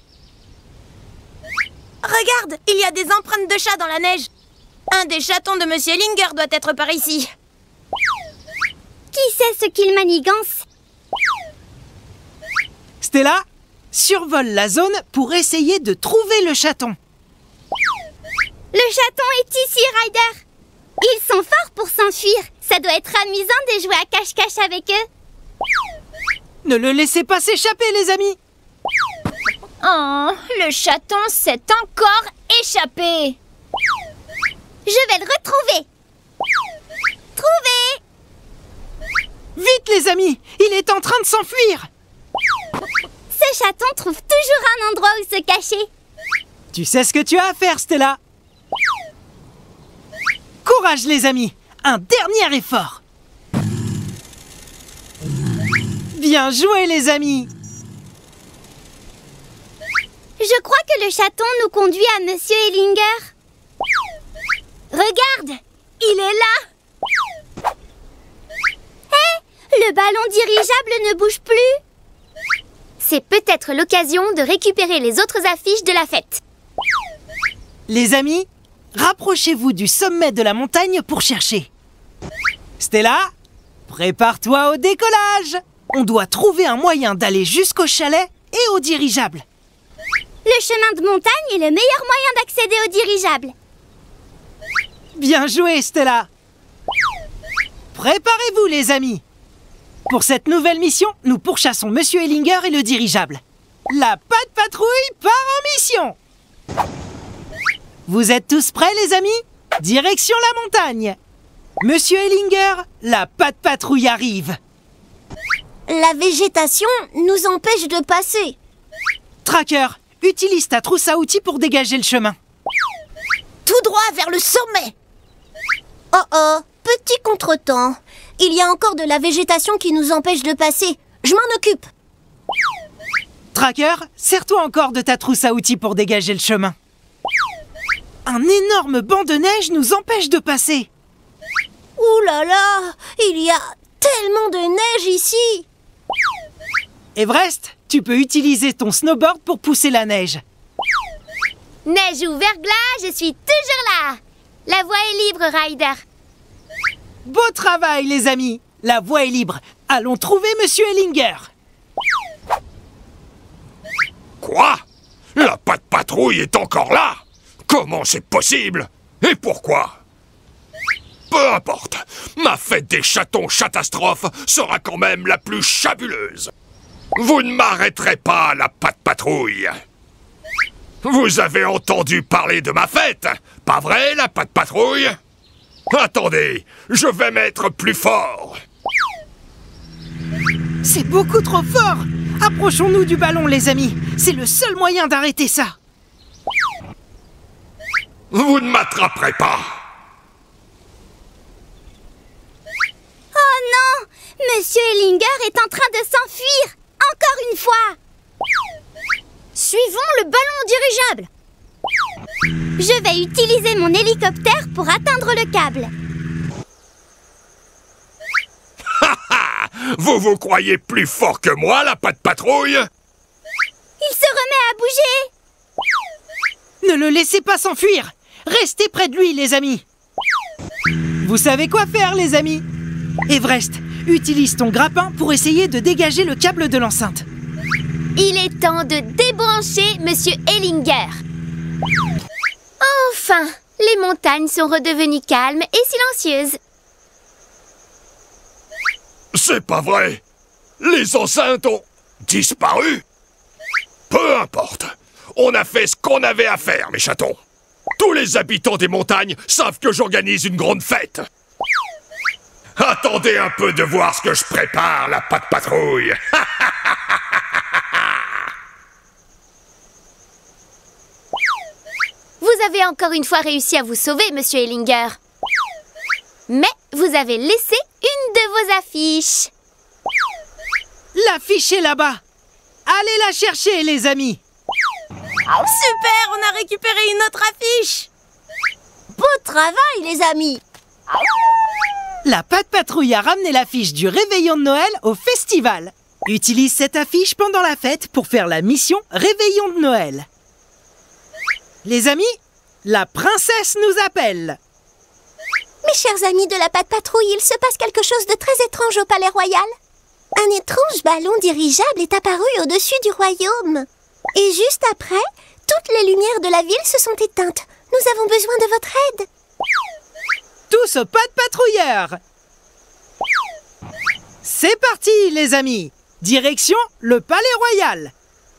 S9: Regarde, il y a des empreintes de chat dans la neige. Un des chatons de Monsieur Ellinger doit être par ici.
S4: Qui sait ce qu'il manigance?
S1: Stella, survole la zone pour essayer de trouver le chaton.
S4: Le chaton est ici, Ryder. Ils sont forts pour s'enfuir. Ça doit être amusant de jouer à cache-cache avec eux.
S1: Ne le laissez pas s'échapper, les amis.
S5: Oh, le chaton s'est encore échappé.
S4: Je vais le retrouver. Trouvé!
S1: Vite, les amis, il est en train de s'enfuir.
S4: Ce chaton trouve toujours un endroit où se cacher.
S1: Tu sais ce que tu as à faire, Stella. Courage, les amis. Un dernier effort. Bien joué, les amis.
S4: Je crois que le chaton nous conduit à Monsieur Ellinger. Regarde, il est là. Hé, le ballon dirigeable ne bouge plus. C'est peut-être l'occasion de récupérer les autres affiches de la fête.
S1: Les amis, rapprochez-vous du sommet de la montagne pour chercher. Stella, prépare-toi au décollage. On doit trouver un moyen d'aller jusqu'au chalet et au dirigeable.
S4: Le chemin de montagne est le meilleur moyen d'accéder au dirigeable.
S1: Bien joué, Stella. Préparez-vous, les amis. Pour cette nouvelle mission, nous pourchassons Monsieur Ellinger et le dirigeable. La Pat Patrouille part en mission. Vous êtes tous prêts, les amis? Direction la montagne. Monsieur Ellinger, la Pat Patrouille arrive.
S9: La végétation nous empêche de passer.
S1: Tracker, utilise ta trousse à outils pour dégager le chemin.
S9: Tout droit vers le sommet. Oh oh, petit contretemps. Il y a encore de la végétation qui nous empêche de passer. Je m'en occupe.
S1: Tracker, sers-toi encore de ta trousse à outils pour dégager le chemin. Un énorme banc de neige nous empêche de passer.
S9: Ouh là là, il y a tellement de neige ici.
S1: Everest, tu peux utiliser ton snowboard pour pousser la neige.
S5: Neige ou verglas, je suis toujours là. La voie est libre, Ryder.
S1: Beau travail, les amis. La voie est libre. Allons trouver Monsieur Ellinger.
S3: Quoi? La patte patrouille est encore là? Comment c'est possible? Et pourquoi? Peu importe, ma fête des chatons catastrophes sera quand même la plus chabuleuse. Vous ne m'arrêterez pas, la patte patrouille. Vous avez entendu parler de ma fête, pas vrai, la patte patrouille? Attendez, je vais m'être plus fort.
S1: C'est beaucoup trop fort. Approchons-nous du ballon, les amis. C'est le seul moyen d'arrêter ça.
S3: Vous ne m'attraperez pas.
S4: Oh non! Monsieur Ellinger est en train de s'enfuir. Encore une fois.
S5: Suivons le ballon dirigeable.
S4: Je vais utiliser mon hélicoptère pour atteindre le câble.
S3: Vous vous croyez plus fort que moi, la patte patrouille?
S4: Il se remet à bouger.
S1: Ne le laissez pas s'enfuir. Restez près de lui, les amis. Vous savez quoi faire, les amis? Everest, utilise ton grappin pour essayer de dégager le câble de l'enceinte.
S5: Il est temps de débrancher Monsieur Ellinger. Enfin, les montagnes sont redevenues calmes et silencieuses.
S3: C'est pas vrai. Les enceintes ont disparu. Peu importe. On a fait ce qu'on avait à faire, mes chatons. Tous les habitants des montagnes savent que j'organise une grande fête. Attendez un peu de voir ce que je prépare, la patte patrouille.
S5: Vous avez encore une fois réussi à vous sauver, Monsieur Ellinger. Mais vous avez laissé une de vos affiches.
S1: L'affiche est là-bas. Allez la chercher, les amis.
S7: Oh, super, on a récupéré une autre affiche.
S9: Beau travail, les amis.
S1: La patte patrouille a ramené l'affiche du réveillon de Noël au festival. Utilise cette affiche pendant la fête pour faire la mission Réveillon de Noël. Les amis, la princesse nous appelle.
S9: Mes chers amis de la patte patrouille, il se passe quelque chose de très étrange au palais royal. Un étrange ballon dirigeable est apparu au-dessus du royaume. Et juste après, toutes les lumières de la ville se sont éteintes. Nous avons besoin de votre aide.
S1: Tous au patte patrouilleur. C'est parti, les amis. Direction le palais royal.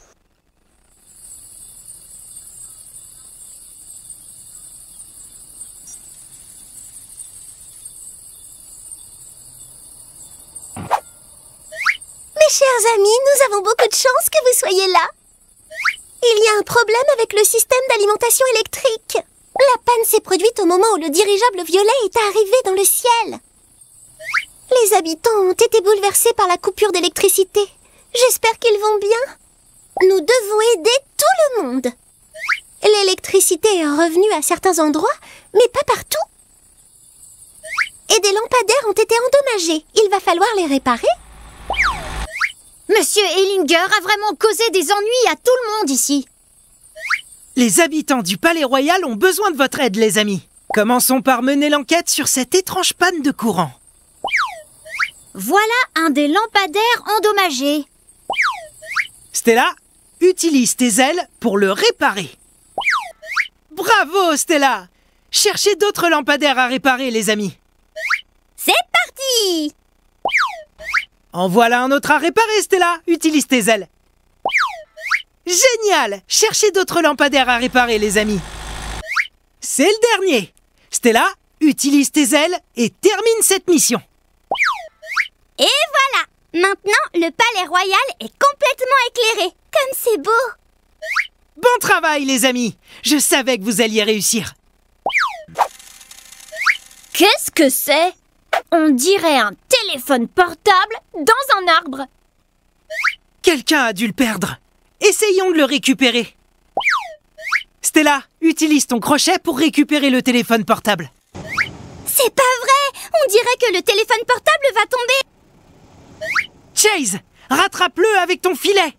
S9: Mes chers amis, nous avons beaucoup de chance que vous soyez là. Il y a un problème avec le système d'alimentation électrique. La panne s'est produite au moment où le dirigeable violet est arrivé dans le ciel. Les habitants ont été bouleversés par la coupure d'électricité. J'espère qu'ils vont bien. Nous devons aider tout le monde. L'électricité est revenue à certains endroits, mais pas partout. Et des lampadaires ont été endommagés. Il va falloir les réparer.
S5: Monsieur Ellinger a vraiment causé des ennuis à tout le monde ici.
S1: Les habitants du palais royal ont besoin de votre aide, les amis. Commençons par mener l'enquête sur cette étrange panne de courant.
S5: Voilà un des lampadaires endommagés.
S1: Stella, utilise tes ailes pour le réparer. Bravo, Stella! Cherchez d'autres lampadaires à réparer, les amis.
S4: C'est parti!
S1: En voilà un autre à réparer, Stella. Utilise tes ailes. Génial! Cherchez d'autres lampadaires à réparer, les amis. C'est le dernier. Stella, utilise tes ailes et termine cette mission.
S4: Et voilà! Maintenant, le palais royal est complètement éclairé. Comme c'est beau!
S1: Bon travail, les amis. Je savais que vous alliez réussir.
S5: Qu'est-ce que c'est? On dirait un téléphone portable dans un arbre.
S1: Quelqu'un a dû le perdre. Essayons de le récupérer. Stella, utilise ton crochet pour récupérer le téléphone portable.
S4: C'est pas vrai! On dirait que le téléphone portable va tomber.
S1: Chase, rattrape-le avec ton filet.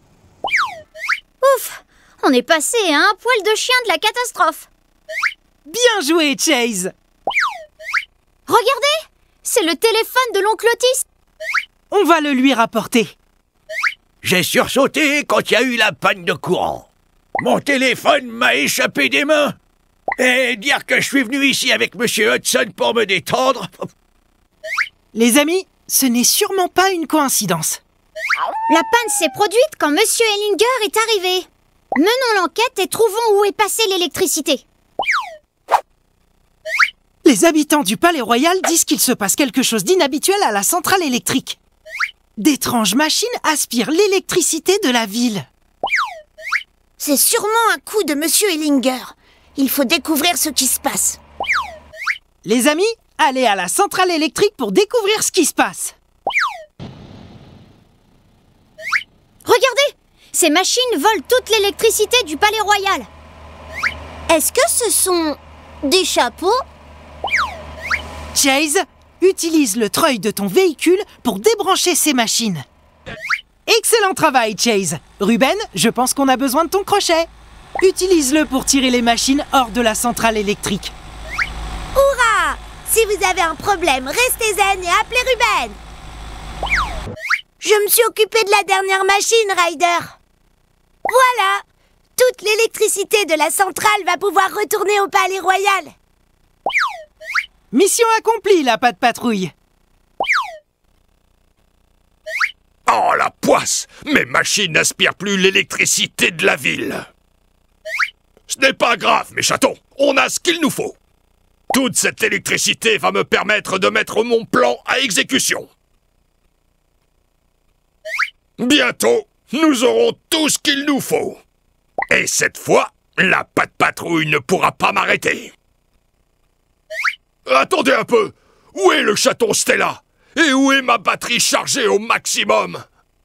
S5: Ouf! On est passé à un poil de chien de la catastrophe.
S1: Bien joué, Chase.
S5: Regardez! C'est le téléphone de l'oncle Otis.
S1: On va le lui rapporter.
S6: J'ai sursauté quand il y a eu la panne de courant. Mon téléphone m'a échappé des mains. Et dire que je suis venu ici avec Monsieur Hudson pour me détendre...
S1: Les amis, ce n'est sûrement pas une coïncidence.
S5: La panne s'est produite quand Monsieur Ellinger est arrivé. Menons l'enquête et trouvons où est passée l'électricité.
S1: Les habitants du Palais Royal disent qu'il se passe quelque chose d'inhabituel à la centrale électrique. D'étranges machines aspirent l'électricité de la ville.
S7: C'est sûrement un coup de Monsieur Ellinger. Il faut découvrir ce qui se passe.
S1: Les amis, allez à la centrale électrique pour découvrir ce qui se passe.
S5: Regardez! Ces machines volent toute l'électricité du Palais Royal.
S7: Est-ce que ce sont des chapeaux?
S1: Chase, utilise le treuil de ton véhicule pour débrancher ces machines. Excellent travail, Chase. Ruben, je pense qu'on a besoin de ton crochet. Utilise-le pour tirer les machines hors de la centrale électrique.
S7: Hourra! Si vous avez un problème, restez zen et appelez Ruben. Je me suis occupé de la dernière machine, Ryder. Voilà! Toute l'électricité de la centrale va pouvoir retourner au Palais Royal.
S1: Mission accomplie, la patte patrouille.
S3: Oh, la poisse! Mes machines n'aspirent plus l'électricité de la ville. Ce n'est pas grave, mes chatons. On a ce qu'il nous faut. Toute cette électricité va me permettre de mettre mon plan à exécution. Bientôt, nous aurons tout ce qu'il nous faut. Et cette fois, la patte patrouille ne pourra pas m'arrêter. Attendez un peu. Où est le chaton Stella? Et où est ma batterie chargée au maximum?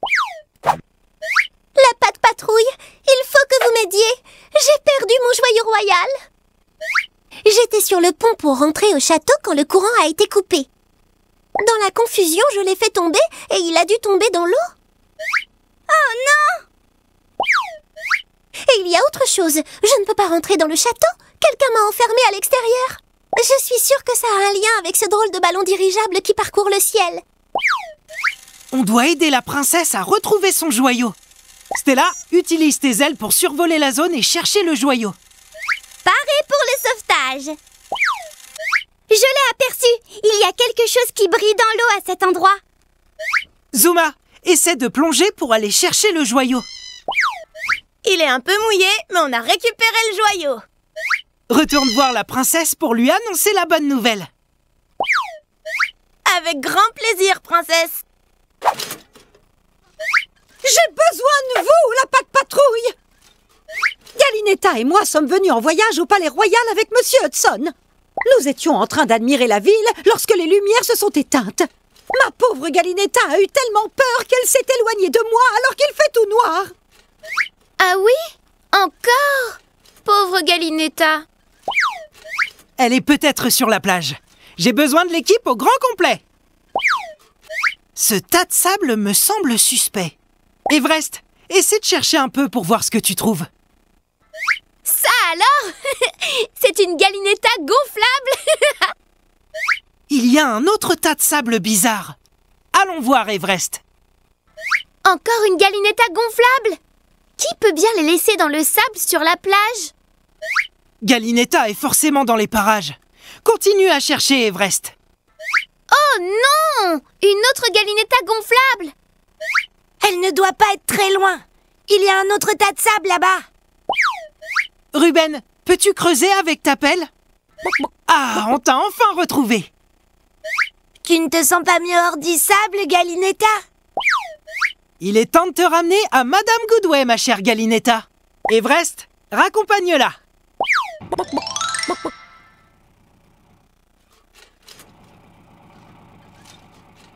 S9: La patte patrouille, il faut que vous m'aidiez. J'ai perdu mon joyau royal. J'étais sur le pont pour rentrer au château quand le courant a été coupé. Dans la confusion, je l'ai fait tomber et il a dû tomber dans l'eau. Oh non! Et il y a autre chose. Je ne peux pas rentrer dans le château. Quelqu'un m'a enfermé à l'extérieur. Je suis sûre que ça a un lien avec ce drôle de ballon dirigeable qui parcourt le ciel.
S1: On doit aider la princesse à retrouver son joyau. Stella, utilise tes ailes pour survoler la zone et chercher le joyau.
S4: Paré pour le sauvetage. Je l'ai aperçu. Il y a quelque chose qui brille dans l'eau à cet endroit.
S1: Zuma, essaie de plonger pour aller chercher le joyau.
S7: Il est un peu mouillé, mais on a récupéré le joyau.
S1: Retourne voir la princesse pour lui annoncer la bonne nouvelle.
S7: Avec grand plaisir, princesse.
S2: J'ai besoin de vous, la patte patrouille. Galinetta et moi sommes venus en voyage au Palais Royal avec Monsieur Hudson. Nous étions en train d'admirer la ville lorsque les lumières se sont éteintes. Ma pauvre Galinetta a eu tellement peur qu'elle s'est éloignée de moi alors qu'il fait tout noir.
S5: Ah oui? Encore? Pauvre Galinetta.
S1: Elle est peut-être sur la plage. J'ai besoin de l'équipe au grand complet. Ce tas de sable me semble suspect. Everest, essaie de chercher un peu pour voir ce que tu trouves.
S5: Ça alors? C'est une Galinetta gonflable.
S1: Il y a un autre tas de sable bizarre. Allons voir, Everest.
S5: Encore une Galinetta gonflable? Qui peut bien les laisser dans le sable sur la plage?
S1: Galinetta est forcément dans les parages. Continue à chercher, Everest.
S5: Oh non! Une autre Galinetta gonflable!
S7: Elle ne doit pas être très loin. Il y a un autre tas de sable là-bas.
S1: Ruben, peux-tu creuser avec ta pelle? Ah, on t'a enfin retrouvé.
S7: Tu ne te sens pas mieux hors du sable, Galinetta?
S1: Il est temps de te ramener à Madame Goodway, ma chère Galinetta. Everest, raccompagne-la.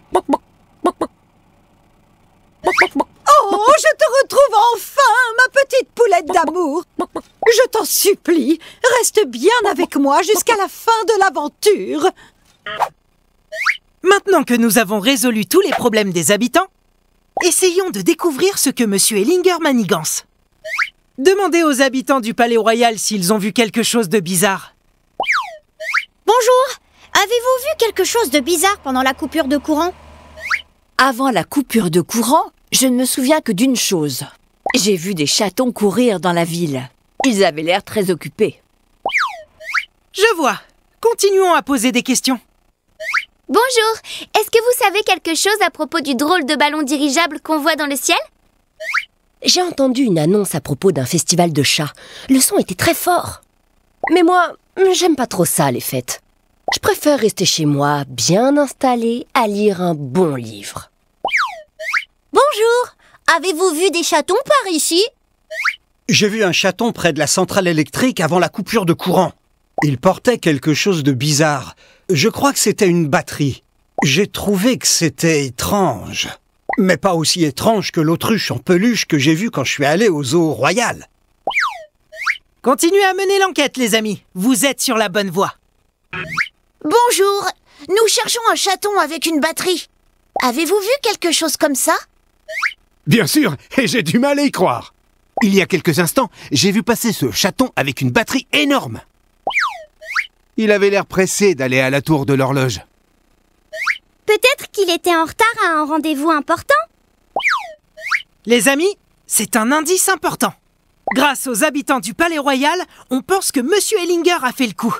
S2: Oh, je te retrouve enfin, ma petite poulette d'amour. Je t'en supplie, reste bien avec moi jusqu'à la fin de l'aventure.
S1: Maintenant que nous avons résolu tous les problèmes des habitants, essayons de découvrir ce que Monsieur Ellinger manigance. Demandez aux habitants du Palais Royal s'ils ont vu quelque chose de bizarre.
S5: Bonjour! Avez-vous vu quelque chose de bizarre pendant la coupure de courant?
S10: Avant la coupure de courant, je ne me souviens que d'une chose. J'ai vu des chatons courir dans la ville. Ils avaient l'air très occupés.
S1: Je vois. Continuons à poser des questions.
S4: Bonjour, est-ce que vous savez quelque chose à propos du drôle de ballon dirigeable qu'on voit dans le ciel?
S11: J'ai entendu une annonce à propos d'un festival de chats. Le son était très fort. Mais moi, j'aime pas trop ça, les fêtes. Je préfère rester chez moi, bien installée, à lire un bon livre.
S9: Bonjour! Avez-vous vu des chatons par ici?
S12: J'ai vu un chaton près de la centrale électrique avant la coupure de courant. Il portait quelque chose de bizarre. Je crois que c'était une batterie. J'ai trouvé que c'était étrange. Mais pas aussi étrange que l'autruche en peluche que j'ai vue quand je suis allé au zoo royal.
S1: Continuez à mener l'enquête, les amis. Vous êtes sur la bonne voie.
S5: Bonjour! Nous cherchons un chaton avec une batterie. Avez-vous vu quelque chose comme ça?
S13: Bien sûr, et j'ai du mal à y croire. Il y a quelques instants, j'ai vu passer ce chaton avec une batterie énorme. Il avait l'air pressé d'aller à la tour de l'horloge.
S4: Peut-être qu'il était en retard à un rendez-vous important?
S1: Les amis, c'est un indice important. Grâce aux habitants du Palais Royal, on pense que Monsieur Ellinger a fait le coup.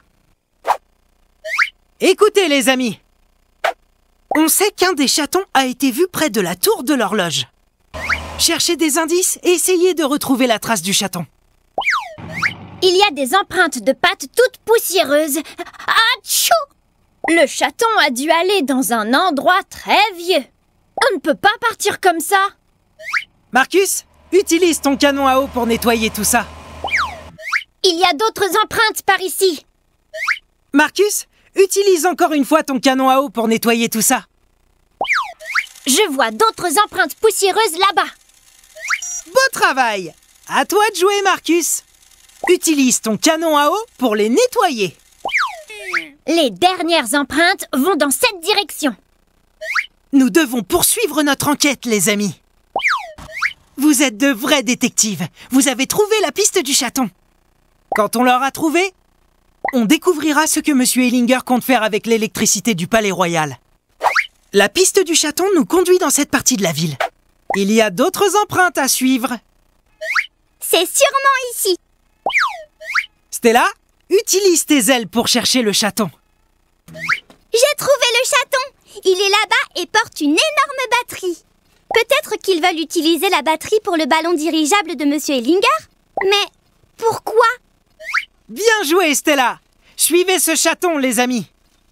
S1: Écoutez, les amis. On sait qu'un des chatons a été vu près de la tour de l'horloge. Cherchez des indices et essayez de retrouver la trace du chaton.
S5: Il y a des empreintes de pattes toutes poussiéreuses. Atchou! Le chaton a dû aller dans un endroit très vieux. On ne peut pas partir comme ça.
S1: Marcus, utilise ton canon à eau pour nettoyer tout ça.
S5: Il y a d'autres empreintes par ici.
S1: Marcus, utilise encore une fois ton canon à eau pour nettoyer tout ça.
S5: Je vois d'autres empreintes poussiéreuses là-bas.
S1: Beau travail! À toi de jouer, Marcus. Utilise ton canon à eau pour les nettoyer.
S5: Les dernières empreintes vont dans cette direction.
S1: Nous devons poursuivre notre enquête, les amis. Vous êtes de vrais détectives. Vous avez trouvé la piste du chaton. Quand on l'aura trouvé, on découvrira ce que Monsieur Ellinger compte faire avec l'électricité du Palais Royal. La piste du chaton nous conduit dans cette partie de la ville. Il y a d'autres empreintes à suivre.
S4: C'est sûrement ici.
S1: Stella, utilise tes ailes pour chercher le chaton.
S4: J'ai trouvé le chaton. Il est là-bas et porte une énorme batterie. Peut-être qu'ils veulent utiliser la batterie pour le ballon dirigeable de Monsieur Ellinger? Mais pourquoi?
S1: Bien joué, Stella. Suivez ce chaton, les amis.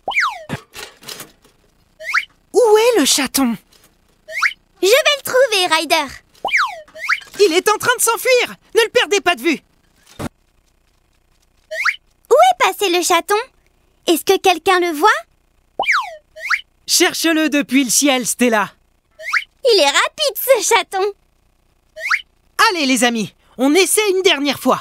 S1: Où est le chaton?
S4: Je vais le trouver, Ryder.
S1: Il est en train de s'enfuir. Ne le perdez pas de vue.
S4: Où est passé le chaton? Est-ce que quelqu'un le voit?
S1: Cherche-le depuis le ciel, Stella.
S4: Il est rapide, ce chaton.
S1: Allez, les amis, on essaie une dernière fois.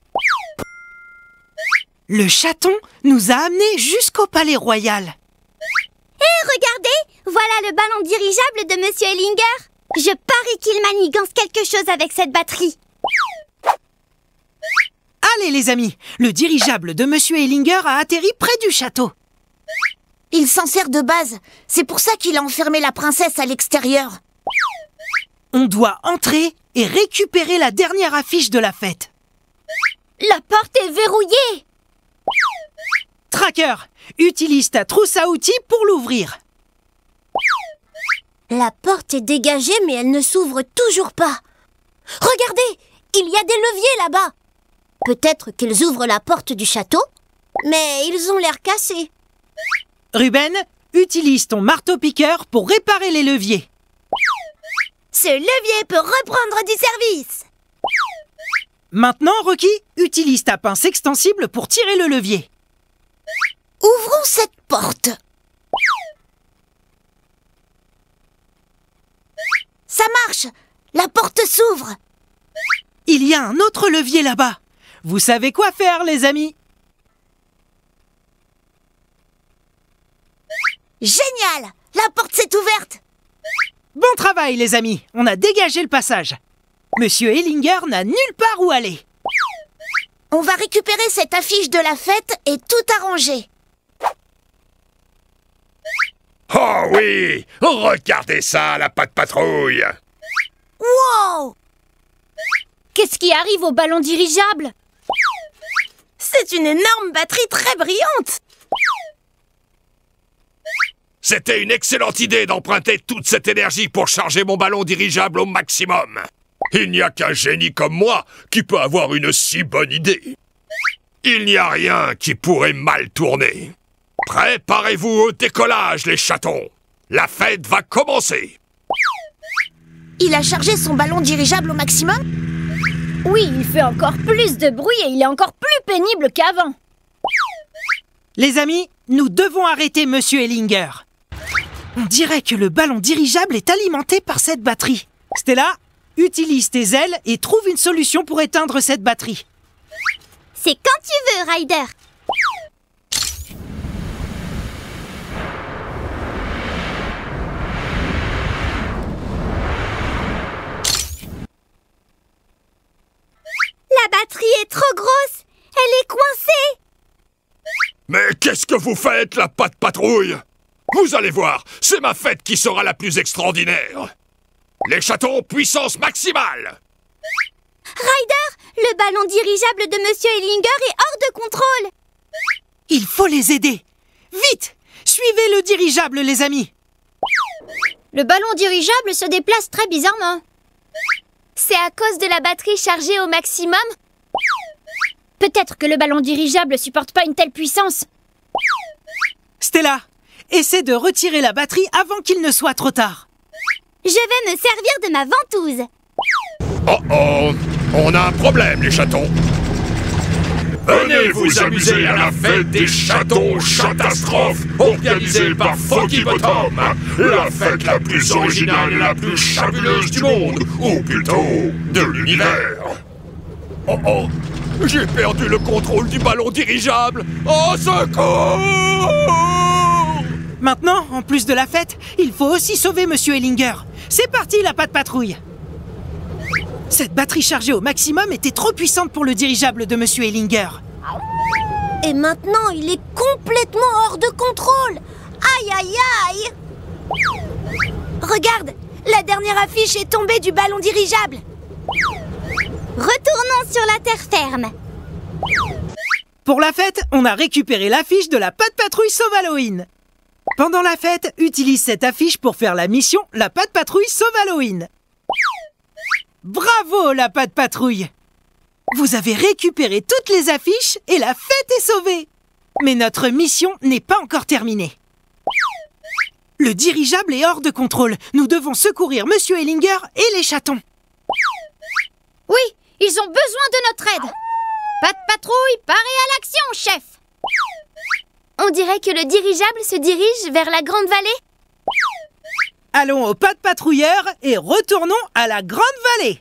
S1: Le chaton nous a amenés jusqu'au Palais Royal.
S4: Hé, regardez! Voilà le ballon dirigeable de Monsieur Ellinger. Je parie qu'il manigance quelque chose avec cette batterie.
S1: Allez, les amis, le dirigeable de Monsieur Ellinger a atterri près du château.
S5: Il s'en sert de base. C'est pour ça qu'il a enfermé la princesse à l'extérieur.
S1: On doit entrer et récupérer la dernière affiche de la fête.
S5: La porte est verrouillée.
S1: Tracker, utilise ta trousse à outils pour l'ouvrir.
S9: La porte est dégagée, mais elle ne s'ouvre toujours pas. Regardez, il y a des leviers là-bas. Peut-être qu'ils ouvrent la porte du château, mais ils ont l'air cassés.
S1: Ruben, utilise ton marteau-piqueur pour réparer les leviers.
S9: Ce levier peut reprendre du service.
S1: Maintenant, Rocky, utilise ta pince extensible pour tirer le levier.
S5: Ouvrons cette porte.
S9: marche! La porte s'ouvre!
S1: Il y a un autre levier là-bas. Vous savez quoi faire, les amis?
S9: Génial! La porte s'est ouverte!
S1: Bon travail, les amis. On a dégagé le passage. Monsieur Ellinger n'a nulle part où aller.
S9: On va récupérer cette affiche de la fête et tout arranger.
S3: Oh oui! Regardez ça, la patte patrouille!
S9: Wow!
S5: Qu'est-ce qui arrive au ballon dirigeable?
S9: C'est une énorme batterie très brillante!
S3: C'était une excellente idée d'emprunter toute cette énergie pour charger mon ballon dirigeable au maximum. Il n'y a qu'un génie comme moi qui peut avoir une si bonne idée. Il n'y a rien qui pourrait mal tourner. Préparez-vous au décollage, les chatons. La fête va commencer.
S9: Il a chargé son ballon dirigeable au maximum?
S5: Oui, il fait encore plus de bruit et il est encore plus pénible qu'avant.
S1: Les amis, nous devons arrêter Monsieur Ellinger. On dirait que le ballon dirigeable est alimenté par cette batterie. Stella, utilise tes ailes et trouve une solution pour éteindre cette batterie.
S4: C'est quand tu veux, Ryder. La batterie est trop grosse. Elle est coincée.
S3: Mais qu'est-ce que vous faites, la patte patrouille? Vous allez voir, c'est ma fête qui sera la plus extraordinaire. Les chatons, puissance maximale.
S4: Ryder, le ballon dirigeable de Monsieur Ellinger est hors de contrôle.
S1: Il faut les aider. Vite! Suivez le dirigeable, les amis.
S5: Le ballon dirigeable se déplace très bizarrement.
S4: C'est à cause de la batterie chargée au maximum?
S5: Peut-être que le ballon dirigeable supporte pas une telle puissance.
S1: Stella, essaie de retirer la batterie avant qu'il ne soit trop tard.
S4: Je vais me servir de ma ventouse.
S3: Oh oh, on a un problème, les chatons. Venez vous amuser à la fête des chatons catastrophes organisée par Foggy Bottom, la fête la plus originale et la plus fabuleuse du monde, ou plutôt de l'univers. Oh oh, j'ai perdu le contrôle du ballon dirigeable. Au secours!
S1: Maintenant, en plus de la fête, il faut aussi sauver Monsieur Ellinger. C'est parti, la patte patrouille. Cette batterie chargée au maximum était trop puissante pour le dirigeable de Monsieur Ellinger.
S9: Et maintenant, il est complètement hors de contrôle. Aïe, aïe, aïe. Regarde, la dernière affiche est tombée du ballon dirigeable.
S4: Retournons sur la terre ferme.
S1: Pour la fête, on a récupéré l'affiche de la patte patrouille sauve Halloween. Pendant la fête, utilise cette affiche pour faire la mission La patte patrouille sauve Halloween. Bravo, la patte patrouille! Vous avez récupéré toutes les affiches et la fête est sauvée. Mais notre mission n'est pas encore terminée. Le dirigeable est hors de contrôle. Nous devons secourir Monsieur Ellinger et les chatons.
S5: Oui, ils ont besoin de notre aide. Patte patrouille, parez à l'action, chef.
S4: On dirait que le dirigeable se dirige vers la Grande Vallée.
S1: Allons au patte patrouilleur et retournons à la Grande Vallée.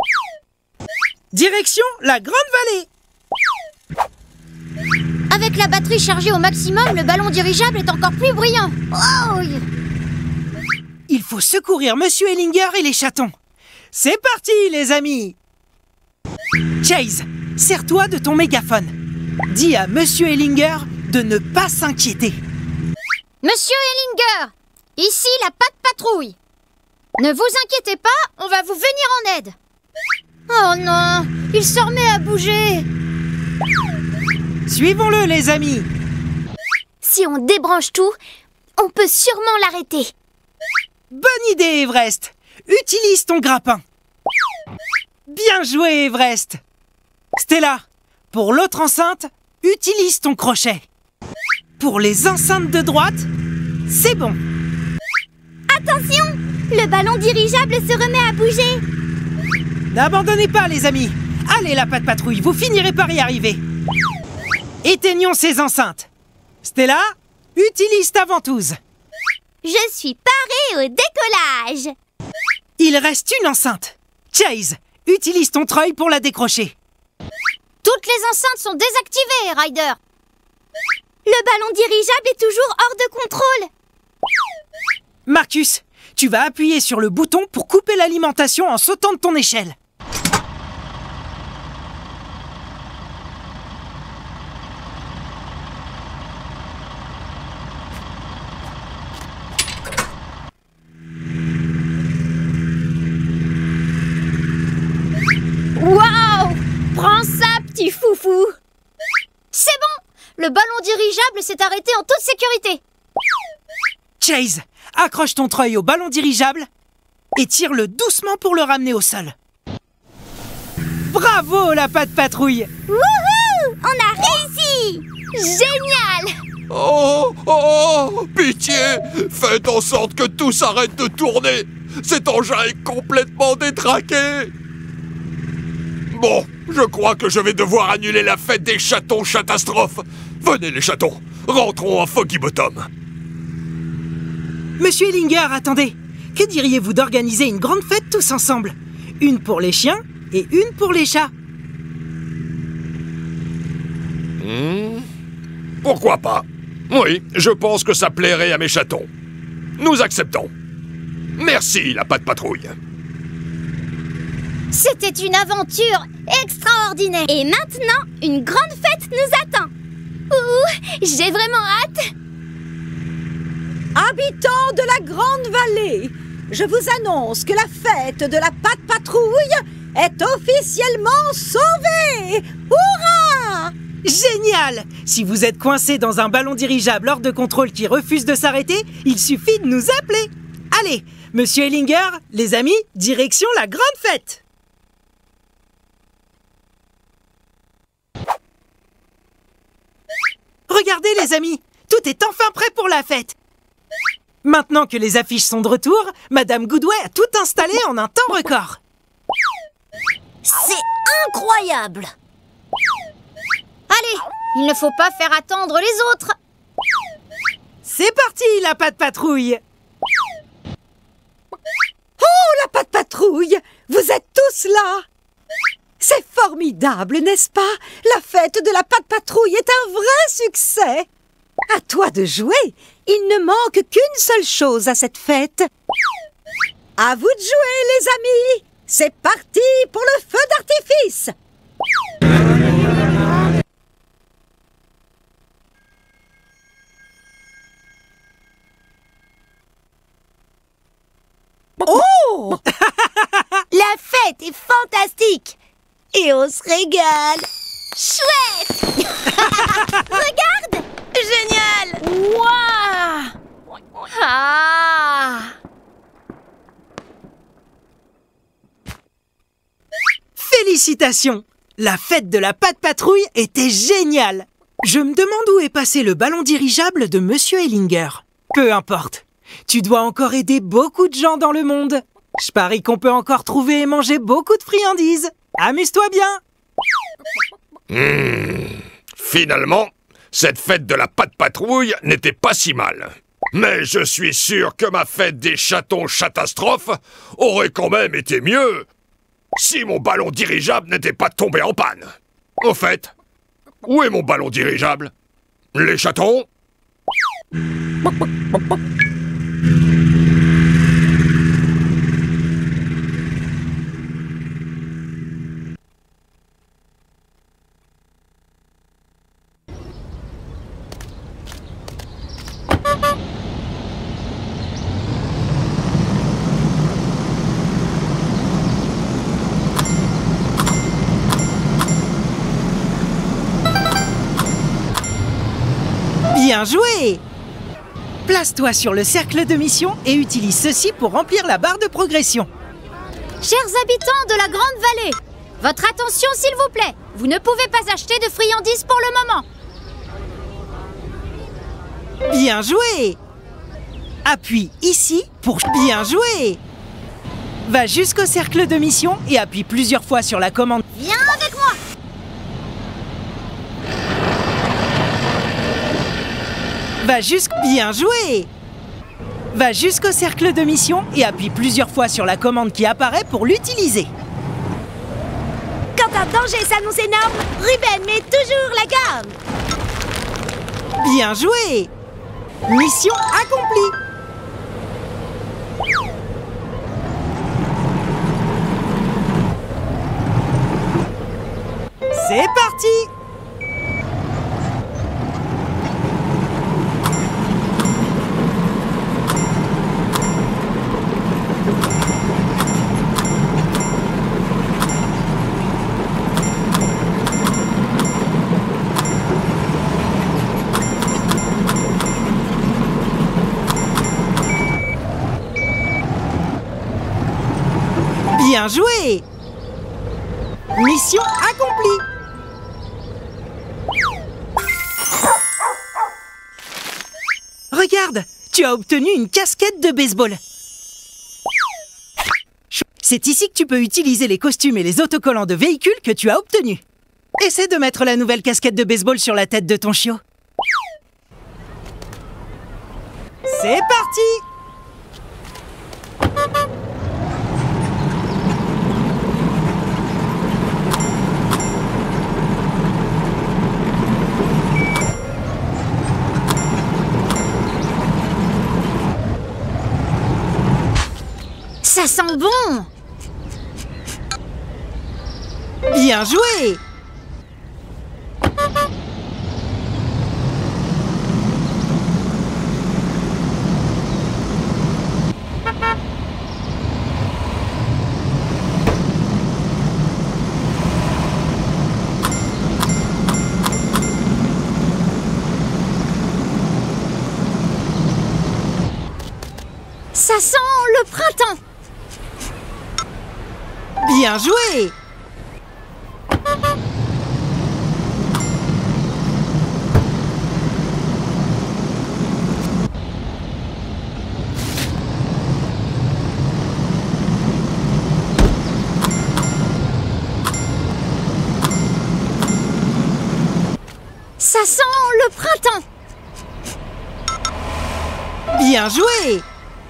S1: Direction la Grande Vallée.
S5: Avec la batterie chargée au maximum, le ballon dirigeable est encore plus brillant. Oh!
S1: Il faut secourir Monsieur Ellinger et les chatons. C'est parti, les amis. Chase, sers-toi de ton mégaphone. Dis à Monsieur Ellinger de ne pas s'inquiéter.
S5: Monsieur Ellinger, ici la patte patrouille. Ne vous inquiétez pas, on va vous venir en aide. Oh non, il se remet à bouger.
S1: Suivons-le, les amis.
S4: Si on débranche tout, on peut sûrement l'arrêter.
S1: Bonne idée, Everest. Utilise ton grappin. Bien joué, Everest. Stella, pour l'autre enceinte, utilise ton crochet. Pour les enceintes de droite, c'est bon.
S4: Attention, le ballon dirigeable se remet à bouger.
S1: N'abandonnez pas, les amis. Allez, la patte patrouille, vous finirez par y arriver. Éteignons ces enceintes. Stella, utilise ta ventouse.
S4: Je suis parée au décollage.
S1: Il reste une enceinte. Chase, utilise ton treuil pour la décrocher.
S5: Toutes les enceintes sont désactivées, Ryder.
S4: Le ballon dirigeable est toujours hors de contrôle.
S1: Marcus, tu vas appuyer sur le bouton pour couper l'alimentation en sautant de ton échelle.
S5: Waouh! Prends ça, petit foufou! C'est bon! Le ballon dirigeable s'est arrêté en toute sécurité.
S1: Chase, accroche ton treuil au ballon dirigeable et tire-le doucement pour le ramener au sol. Bravo, la patte patrouille!
S4: Wouhou! On a réussi! Génial!
S3: Oh, oh, oh, pitié! Faites en sorte que tout s'arrête de tourner! Cet engin est complètement détraqué! Bon, je crois que je vais devoir annuler la fête des chatons catastrophes. Venez les chatons, rentrons à Foggy Bottom.
S1: Monsieur Ellinger, attendez. Que diriez-vous d'organiser une grande fête tous ensemble? Une pour les chiens et une pour les chats.
S3: Hmm, pourquoi pas? Oui, je pense que ça plairait à mes chatons. Nous acceptons. Merci, la patte patrouille.
S5: C'était une aventure extraordinaire.
S4: Et maintenant, une grande fête nous attend. Ouh, j'ai vraiment hâte.
S2: Habitants de la Grande Vallée, je vous annonce que la fête de la patte patrouille est officiellement sauvée. Hurrah!
S1: Génial! Si vous êtes coincé dans un ballon dirigeable hors de contrôle qui refuse de s'arrêter, il suffit de nous appeler. Allez, Monsieur Ellinger, les amis, direction la grande fête! Regardez les amis, tout est enfin prêt pour la fête. Maintenant que les affiches sont de retour, Madame Goodway a tout installé en un temps record.
S7: C'est incroyable!
S5: Allez, il ne faut pas faire attendre les autres.
S1: C'est parti, la patte patrouille.
S2: Oh, la patte patrouille! Vous êtes tous là! C'est formidable, n'est-ce pas? La fête de la patte patrouille est un vrai succès! À toi de jouer! Il ne manque qu'une seule chose à cette fête. À vous de jouer, les amis! C'est parti pour le feu d'artifice!
S7: Oh! La fête est fantastique! Et on se régale!
S4: Chouette! Regarde!
S5: Génial! Waouh! Ah!
S1: Félicitations! La fête de la patte patrouille était géniale! Je me demande où est passé le ballon dirigeable de Monsieur Ellinger. Peu importe. Tu dois encore aider beaucoup de gens dans le monde. Je parie qu'on peut encore trouver et manger beaucoup de friandises. Amuse-toi bien!
S3: Mmh. Finalement, cette fête de la patte patrouille n'était pas si mal. Mais je suis sûr que ma fête des chatons catastrophes aurait quand même été mieux si mon ballon dirigeable n'était pas tombé en panne. Au fait, où est mon ballon dirigeable? Les chatons?
S1: Bien joué! Place-toi sur le cercle de mission et utilise ceci pour remplir la barre de progression.
S5: Chers habitants de la Grande Vallée, votre attention s'il vous plaît. Vous ne pouvez pas acheter de friandises pour le moment.
S1: Bien joué! Appuie ici pour bien jouer! Va jusqu'au cercle de mission et appuie plusieurs fois sur la commande.
S5: Viens avec moi!
S1: Va jusqu'à bien jouer! Va jusqu'au cercle de mission et appuie plusieurs fois sur la commande qui apparaît pour l'utiliser.
S2: Quand un danger s'annonce énorme, Ruben met toujours la garde.
S1: Bien joué! Mission accomplie! C'est parti! Bien joué! Mission accomplie! Regarde, tu as obtenu une casquette de baseball. C'est ici que tu peux utiliser les costumes et les autocollants de véhicules que tu as obtenus. Essaie de mettre la nouvelle casquette de baseball sur la tête de ton chiot. C'est parti!
S5: Ça sent bon!
S1: Bien joué!
S5: Ça sent le printemps!
S1: Bien joué!
S5: Ça sent le printemps!
S1: Bien joué!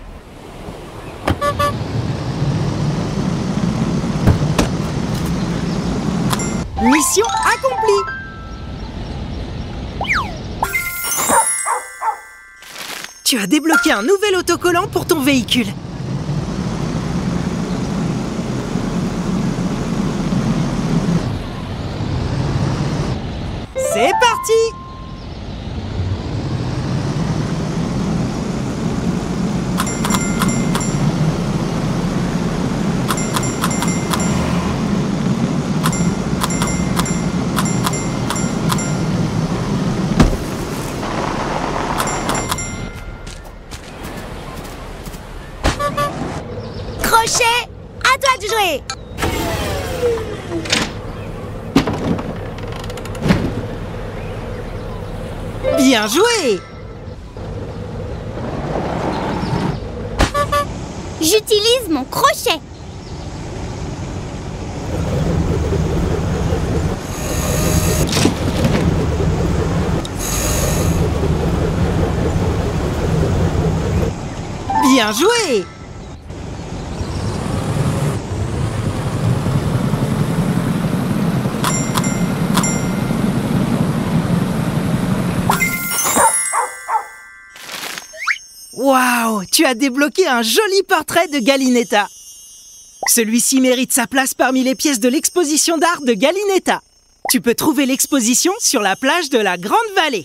S1: Mission accomplie! Tu as débloqué un nouvel autocollant pour ton véhicule. C'est parti!
S2: Crochet, à toi de jouer.
S1: Bien joué!
S4: J'utilise mon crochet.
S1: Bien joué! Waouh! Tu as débloqué un joli portrait de Galinetta. Celui-ci mérite sa place parmi les pièces de l'exposition d'art de Galinetta. Tu peux trouver l'exposition sur la plage de la Grande Vallée.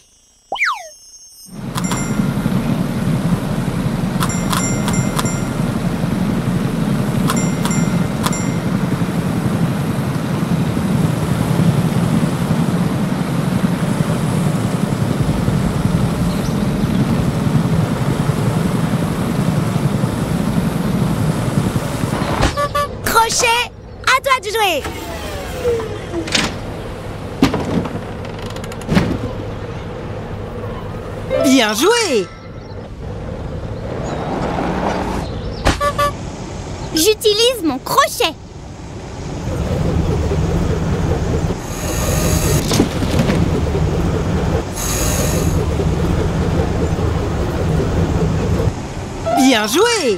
S2: Crochet, à toi de jouer.
S1: Bien joué!
S4: J'utilise mon crochet.
S1: Bien joué!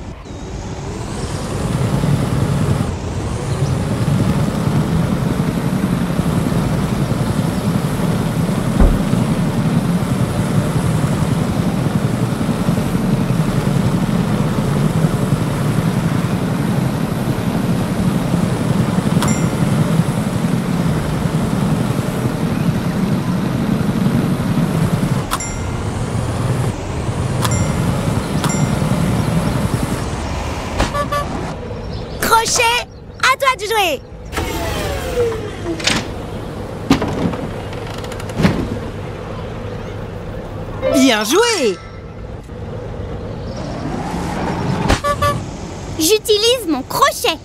S9: Crochet, à toi de jouer.
S1: Bien joué!
S4: J'utilise mon crochet.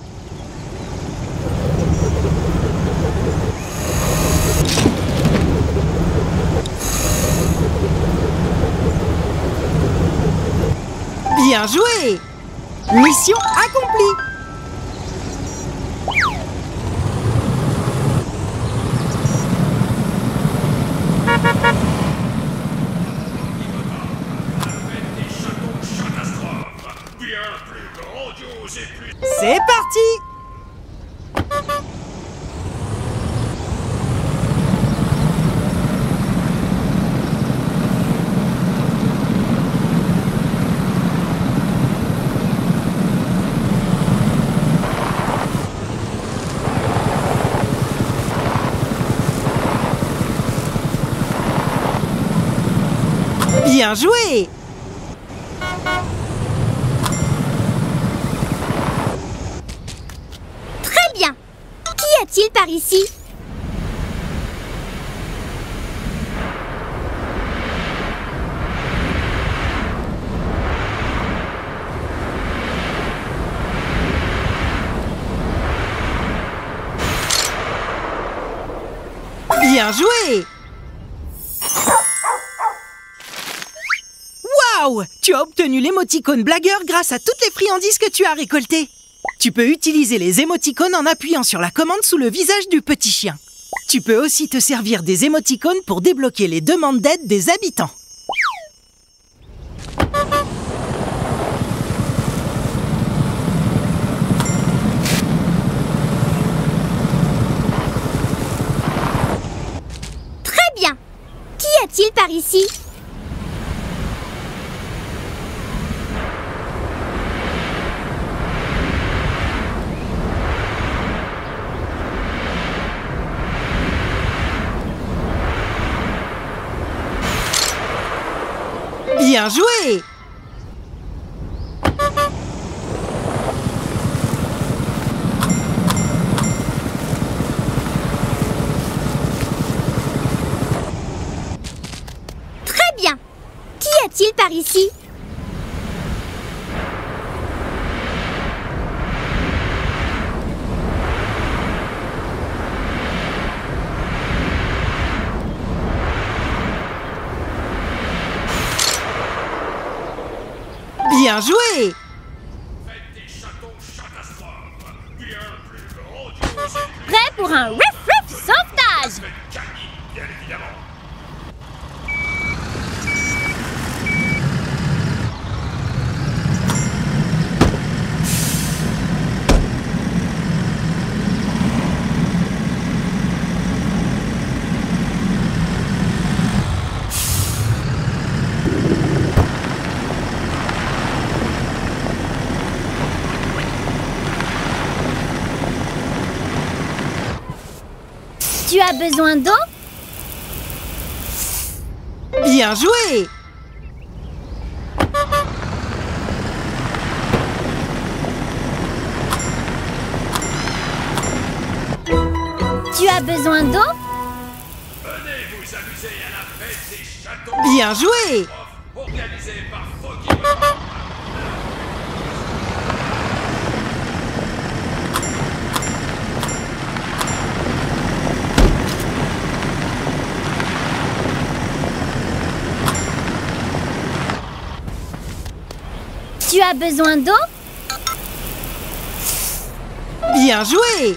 S1: Bien joué! Mission accomplie! C'est parti! Bien joué!
S4: Très bien. Qu'y a-t-il par ici?
S1: Bien joué! Waouh! Tu as obtenu l'émoticône blagueur grâce à toutes les friandises que tu as récoltées. Tu peux utiliser les émoticônes en appuyant sur la commande sous le visage du petit chien. Tu peux aussi te servir des émoticônes pour débloquer les demandes d'aide des habitants.
S4: Très bien. Qu'y a-t-il par ici?
S1: Bien joué!
S4: Très bien. Qu'y a-t-il par ici?
S1: Bien joué!
S5: Prêt pour un riff riff sauvetage!
S3: Bien évidemment.
S4: Tu as besoin d'eau?
S1: Bien joué!
S4: Tu as besoin d'eau?
S3: Venez vous amuser à la fête des chatons.
S1: Bien joué!
S3: Organisée par Foggy Bottom.
S4: Tu as besoin d'eau?
S1: Bien joué!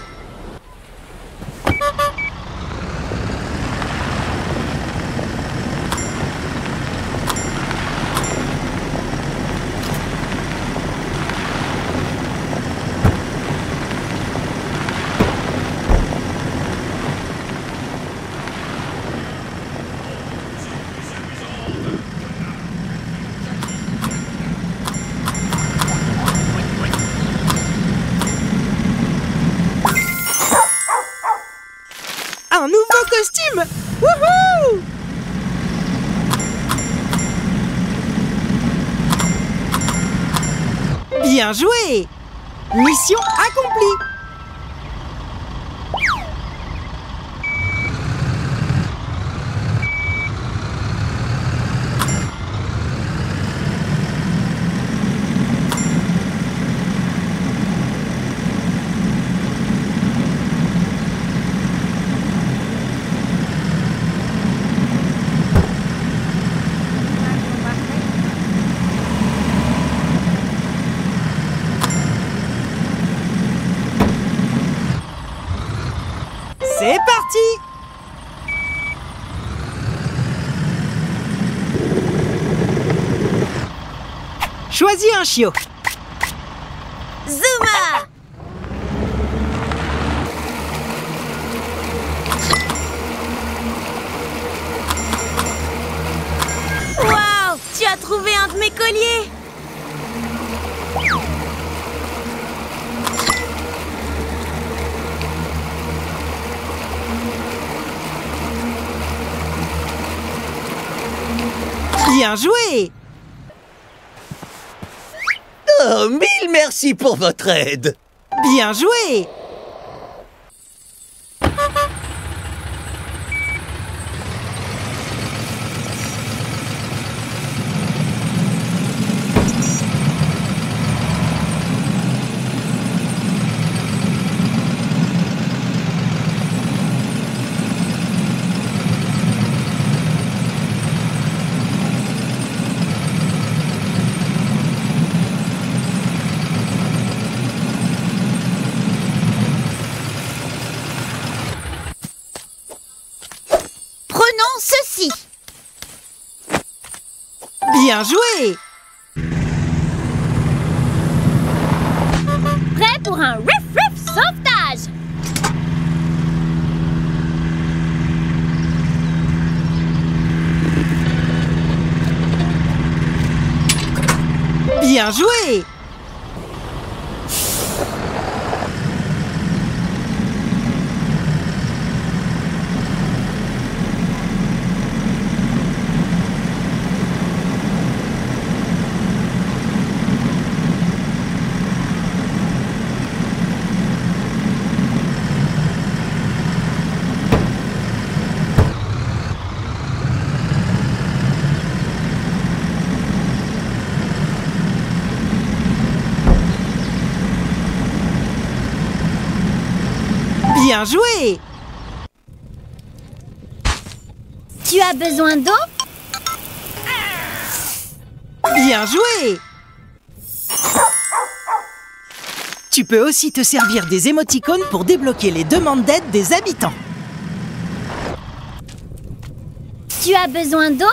S1: allume! Wouhou! Bien joué! Mission accomplie! C'est parti! Choisis un chiot.
S7: Zuma! Waouh! Tu as trouvé un de mes colliers!
S1: Bien joué!
S6: Oh, mille merci pour votre aide!
S1: Bien joué!
S5: Prenons ceci.
S1: Bien joué!
S5: Prêt pour un riff riff sauvetage.
S1: Bien joué! Bien joué!
S4: Tu as besoin d'eau?
S1: Bien joué! Tu peux aussi te servir des émoticônes pour débloquer les demandes d'aide des habitants.
S4: Tu as besoin d'eau?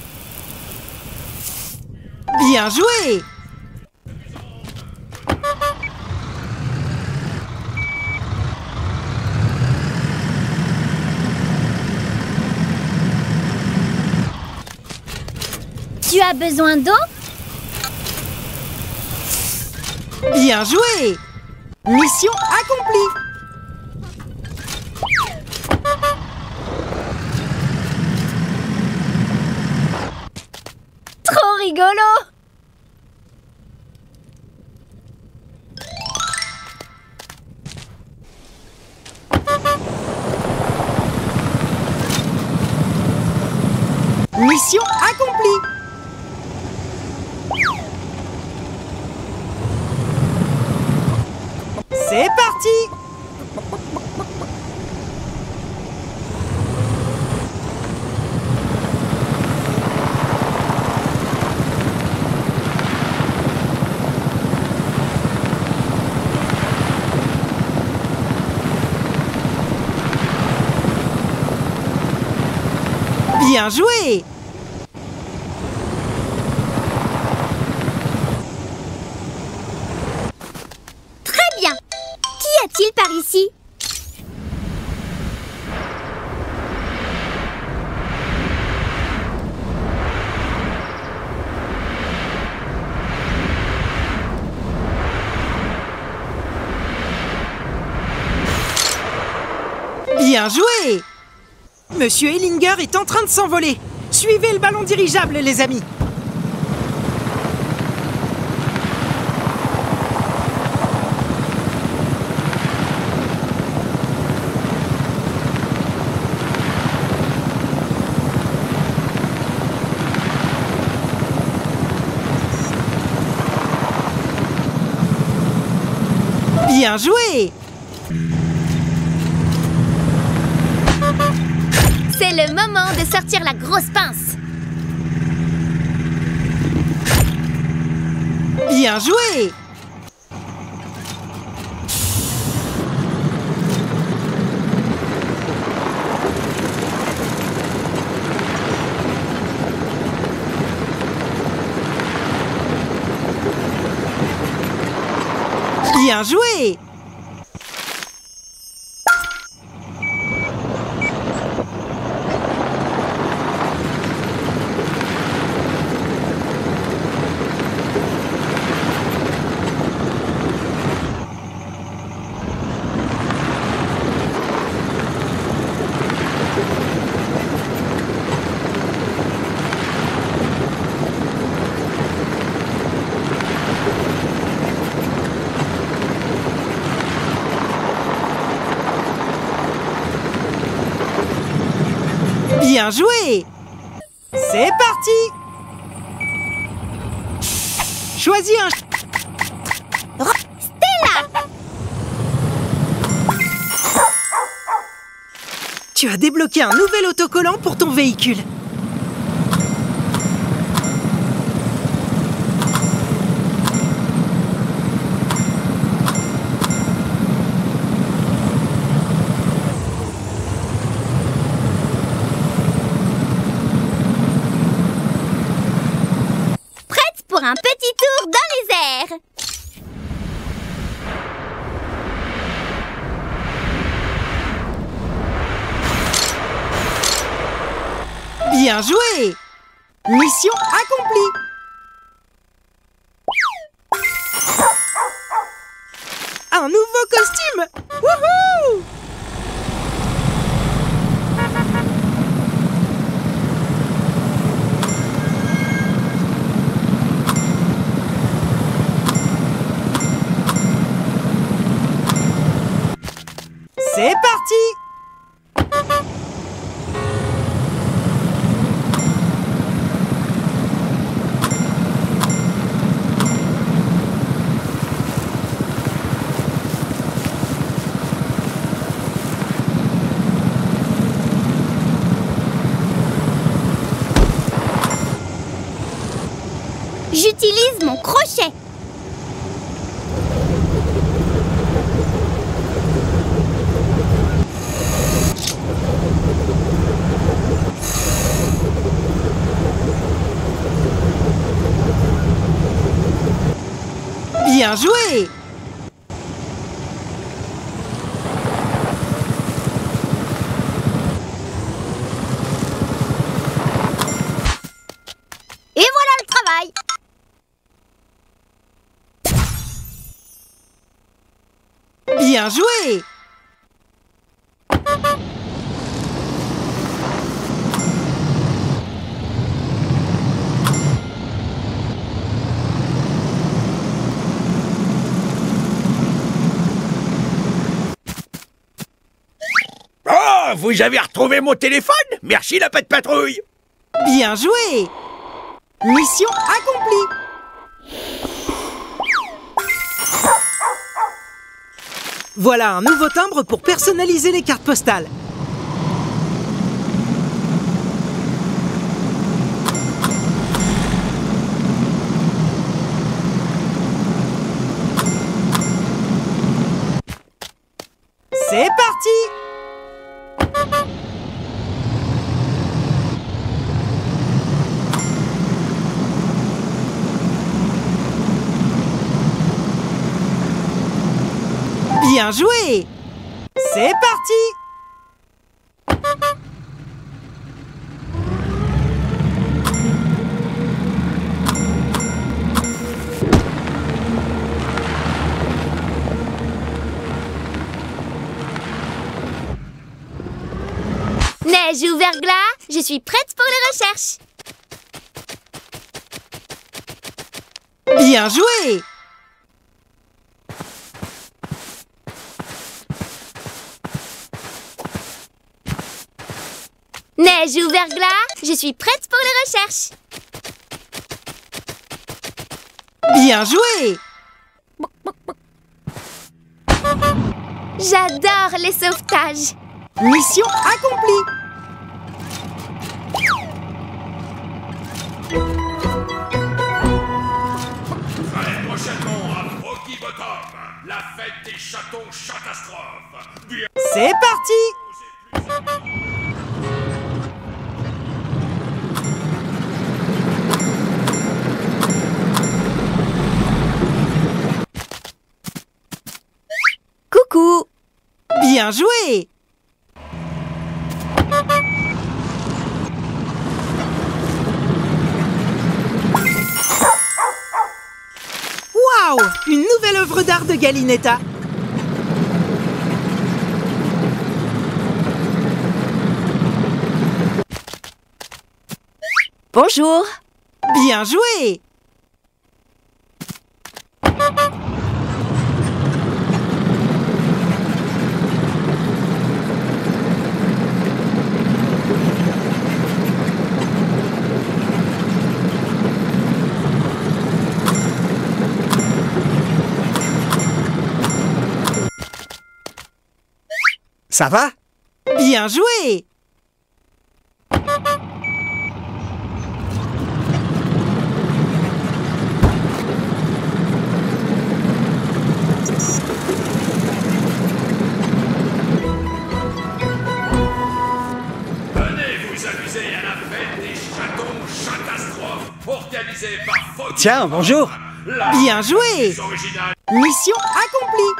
S1: Bien joué!
S4: Tu as besoin d'eau?
S1: Bien joué! Mission accomplie!
S5: Trop rigolo.
S1: Mission accomplie! C'est parti! Bien joué!
S4: Très bien! Qu'y a-t-il par ici?
S1: Bien joué! Monsieur Ellinger est en train de s'envoler. Suivez le ballon dirigeable, les amis. Bien joué!
S5: C'est le moment de sortir la grosse pince.
S1: Bien joué! Bien joué! Bien joué! C'est parti! Choisis un...
S5: Stella!
S1: Tu as débloqué un nouvel autocollant pour ton véhicule.
S4: Pour un petit tour dans les airs.
S1: Bien joué! Mission accomplie! Un nouveau costume! Wouhou! C'est parti!
S4: J'utilise mon crochet.
S1: Bien joué!
S4: Et voilà le travail!
S1: Bien joué!
S6: Oh, vous avez retrouvé mon téléphone? Merci la patte patrouille.
S1: Bien joué! Mission accomplie! Voilà un nouveau timbre pour personnaliser les cartes postales. C'est parti! Bien joué! C'est parti!
S4: Neige Neige ou verglas, je suis prête pour les recherches.
S1: Bien joué!
S4: Neige ou verglas, je suis prête pour les recherches.
S1: Bien joué!
S4: J'adore les sauvetages.
S1: Mission accomplie!
S3: Très prochainement à Foggy Bottom, la fête des chatons catastrophes. Bien...
S1: C'est parti!
S10: Coucou!
S1: Bien joué! Waouh! Une nouvelle œuvre d'art de Galinetta!
S10: Bonjour!
S1: Bien joué!
S12: Ça va?
S1: Bien joué!
S3: Venez vous amuser à la fête des chatons catastrophes organisée par Foggy
S12: Tiens,
S3: Bottom,
S12: bonjour!
S3: la
S1: Bien joué!
S3: plus originale.
S1: Mission accomplie!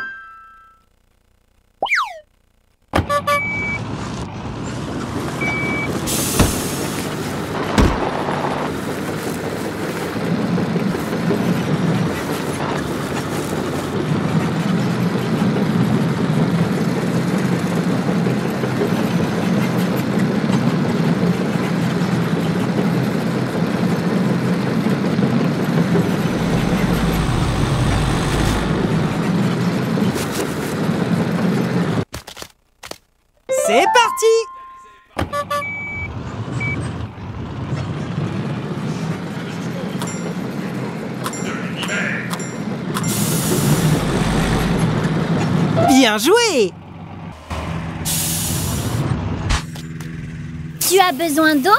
S1: C'est parti! Bien joué!
S4: Tu as besoin d'eau?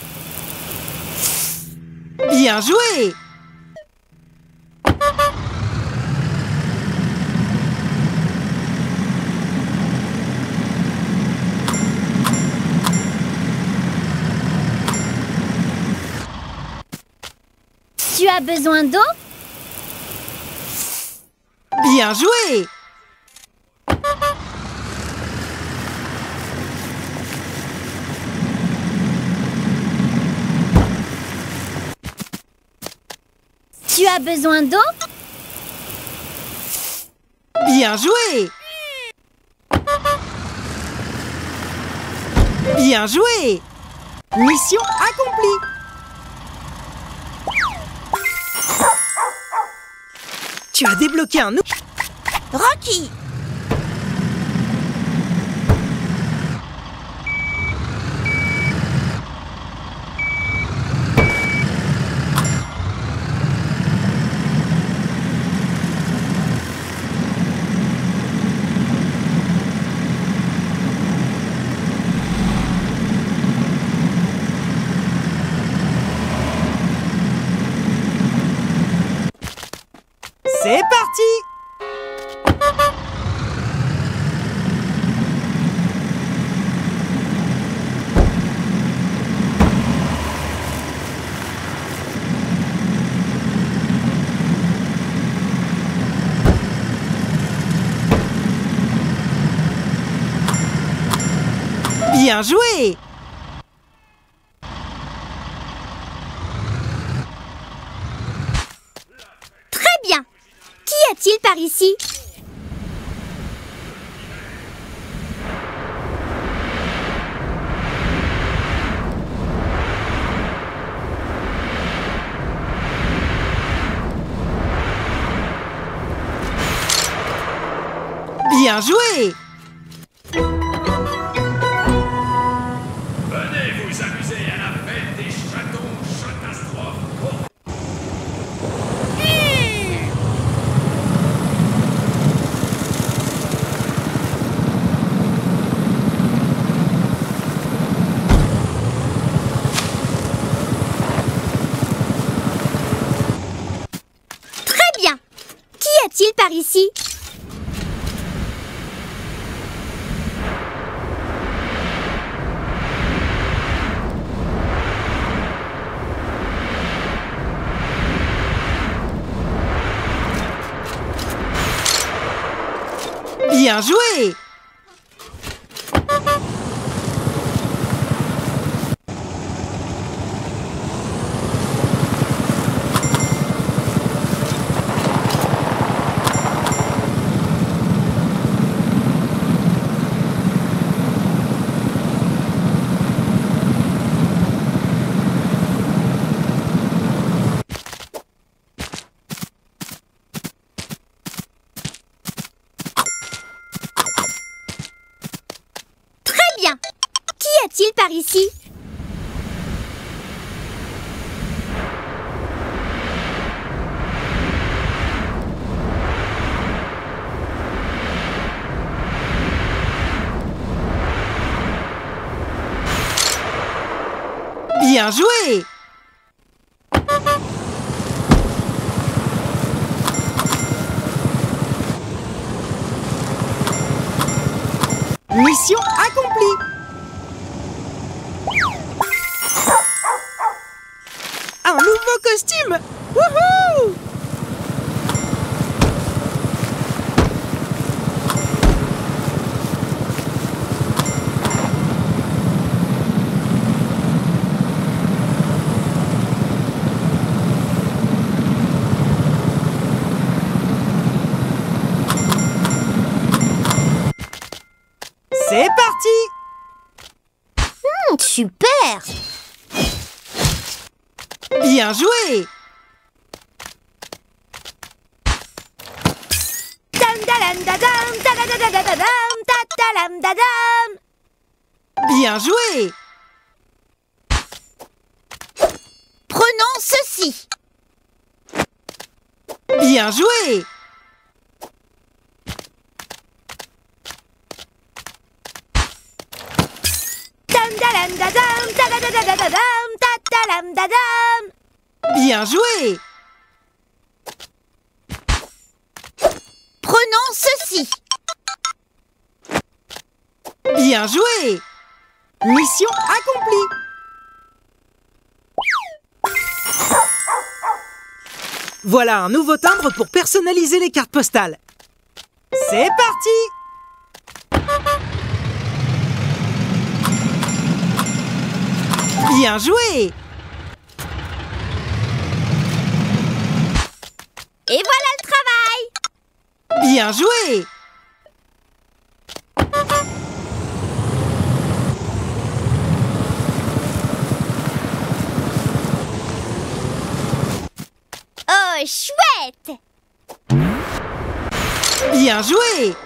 S1: Bien joué!
S4: Tu as besoin d'eau?
S1: Bien joué!
S4: Tu as besoin d'eau?
S1: Bien joué! Bien joué! Mission accomplie! Tu as débloqué un...
S7: Rocky!
S1: C'est parti! Bien joué!
S4: Très bien! Qu'y a-t-il par ici?
S1: Bien joué!
S3: Venez vous amuser à la fête des chatons catastrophes.
S4: Très bien. Qu'y a-t-il par ici?
S1: Bien joué!
S4: Qu'y a-t-il par ici?
S1: Bien joué! Mission accomplie! Un nouveau costume! Wouhou! C'est parti!
S9: Mmh, super!
S1: Bien joué! Bien joué!
S5: Prenons ceci.
S1: Bien joué! Bien joué!
S5: Prenons ceci.
S1: Bien joué! Mission accomplie! Voilà un nouveau timbre pour personnaliser les cartes postales. C'est parti! Bien joué!
S4: Et voilà le travail!
S1: Bien joué!
S4: Oh, chouette!
S1: Bien joué!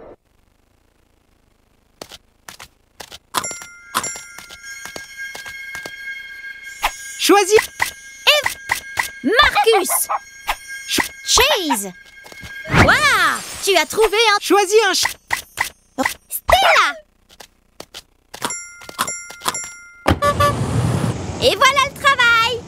S1: Choisis!
S5: Marcus!
S4: Chase! Voilà! Tu as trouvé un...
S1: Choisis un ch...
S4: Stella! Et voilà le travail!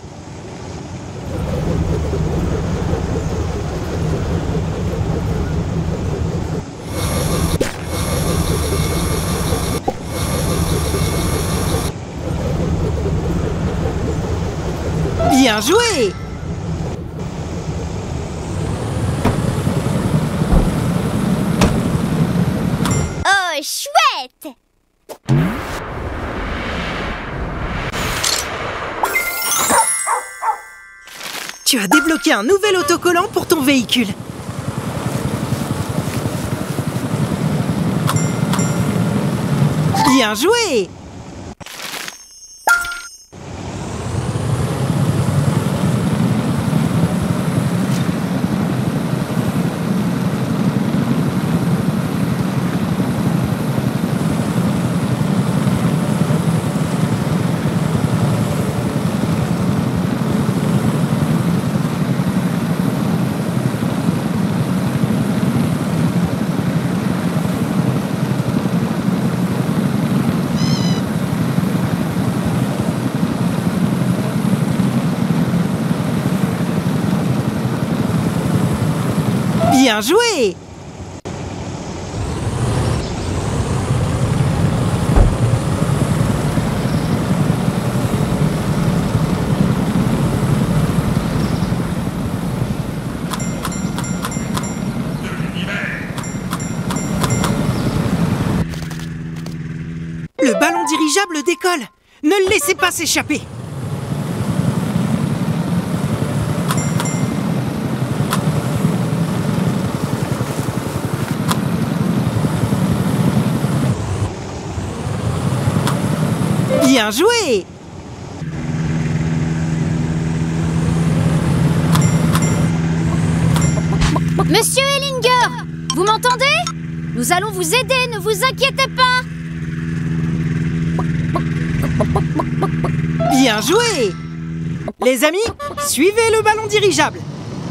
S1: Bien joué!
S4: Oh, chouette!
S1: Tu as débloqué un nouvel autocollant pour ton véhicule. Bien joué! Bien joué! Le ballon dirigeable décolle! Ne le laissez pas s'échapper! Bien joué!
S5: Monsieur Ellinger, vous m'entendez? Nous allons vous aider, ne vous inquiétez pas!
S1: Bien joué! Les amis, suivez le ballon dirigeable!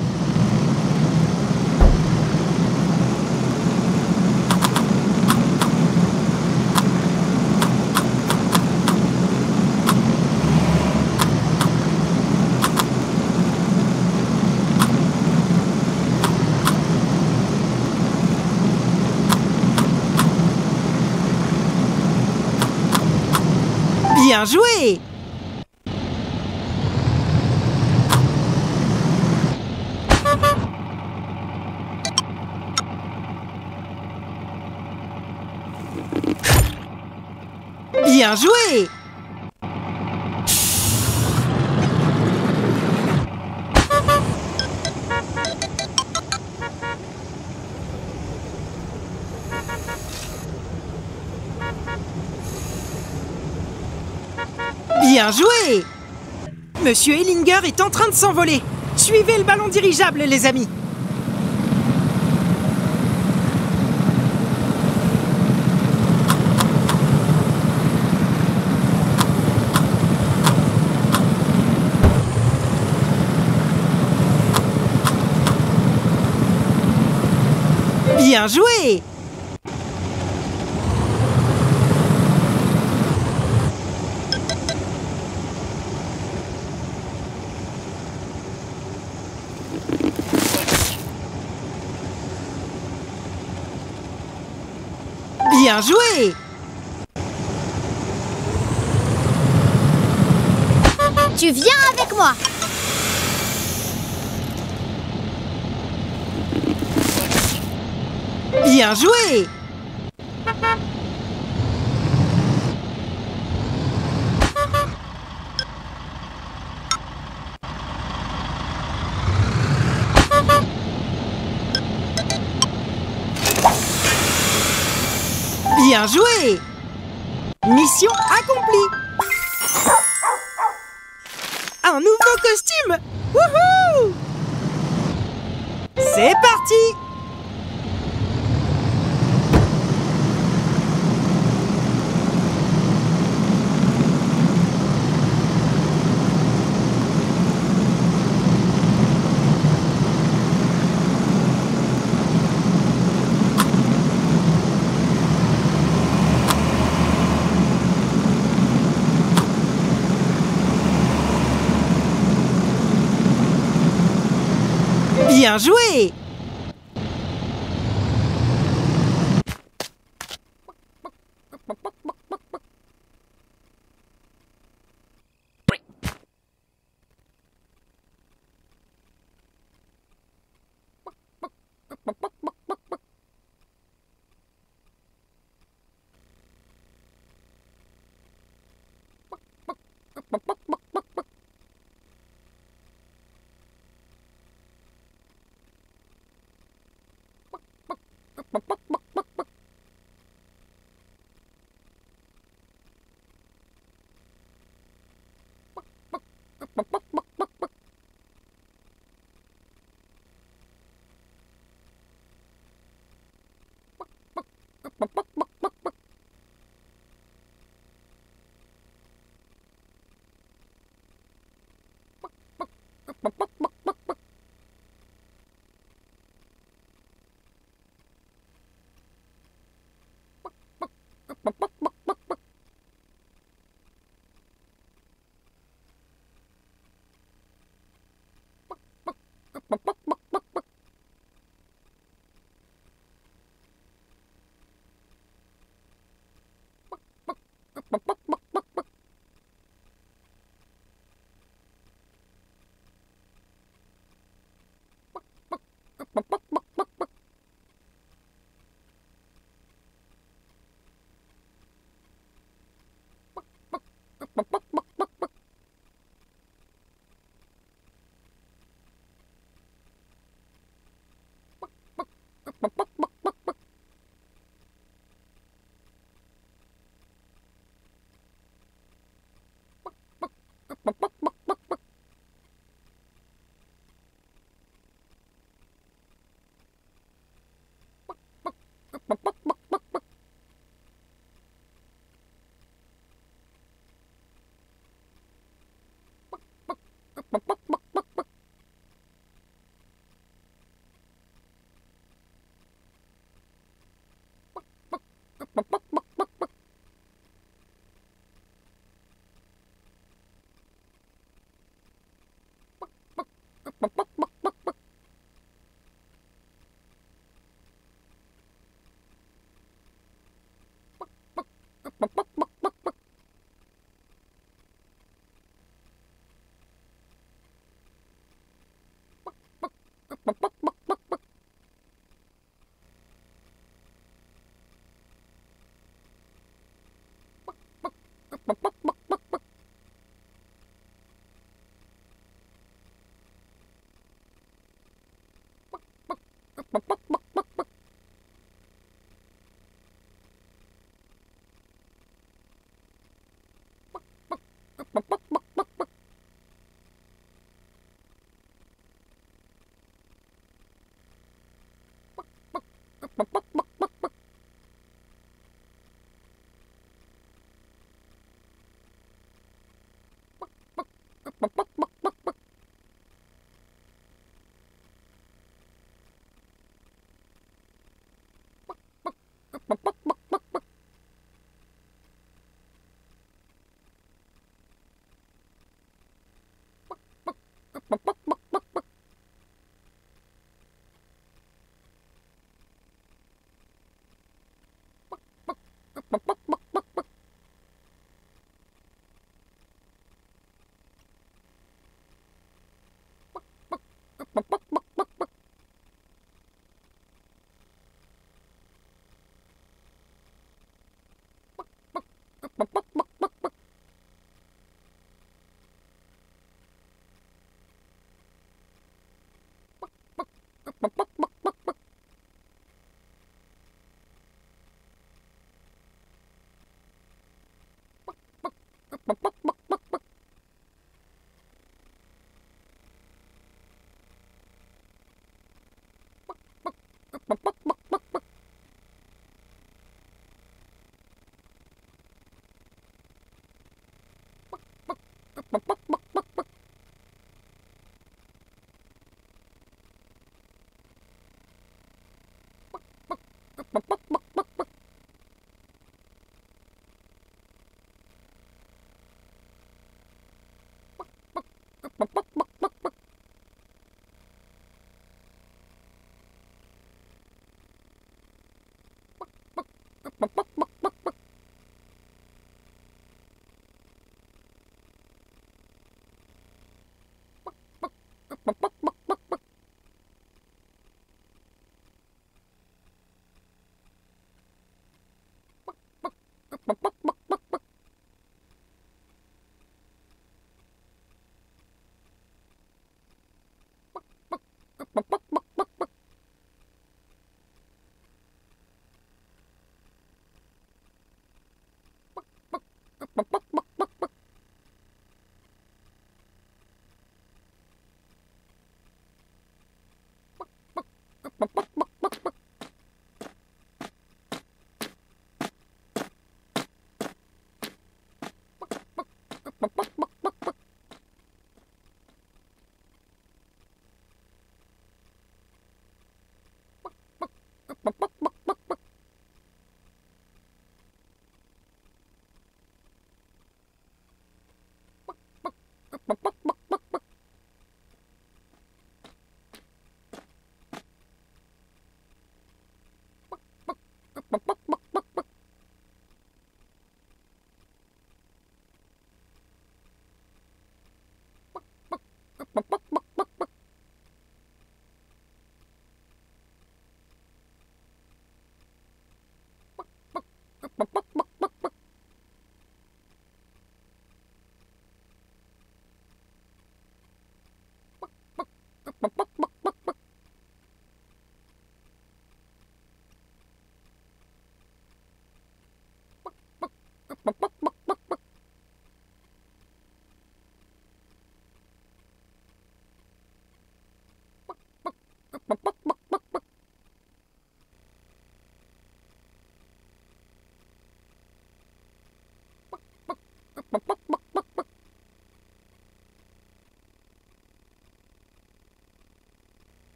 S1: Bien joué! Bien joué! Bien joué! Monsieur Ellinger est en train de s'envoler. Suivez le ballon dirigeable, les amis. Bien joué! Bien joué!
S5: Tu viens avec moi!
S1: Bien joué! Bien joué! Mission accomplie! Un nouveau costume! Wouhou! C'est parti! Bien joué!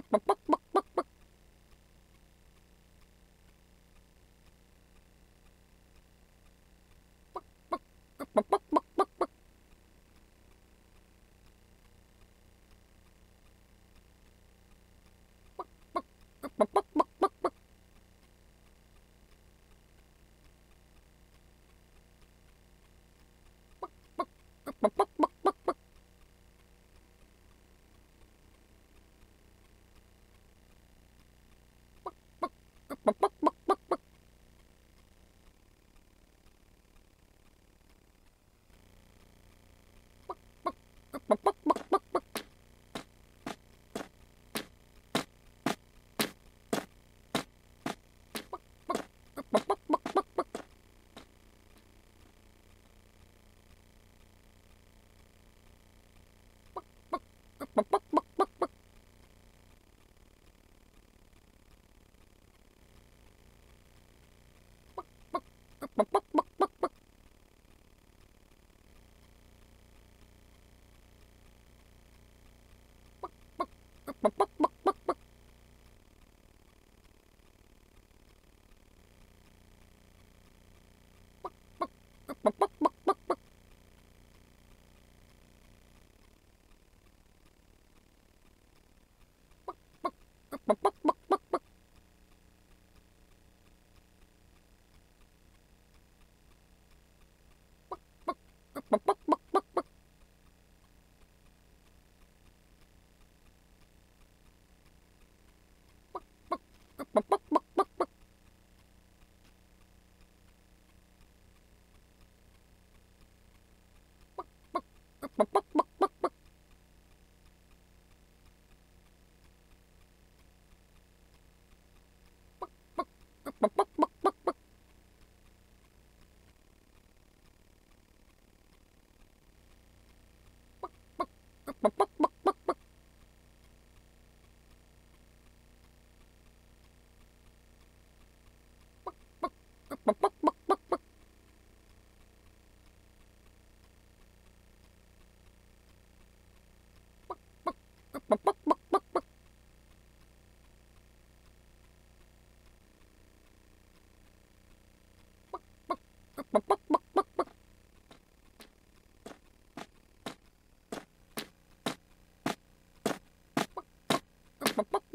S3: Pop, pop.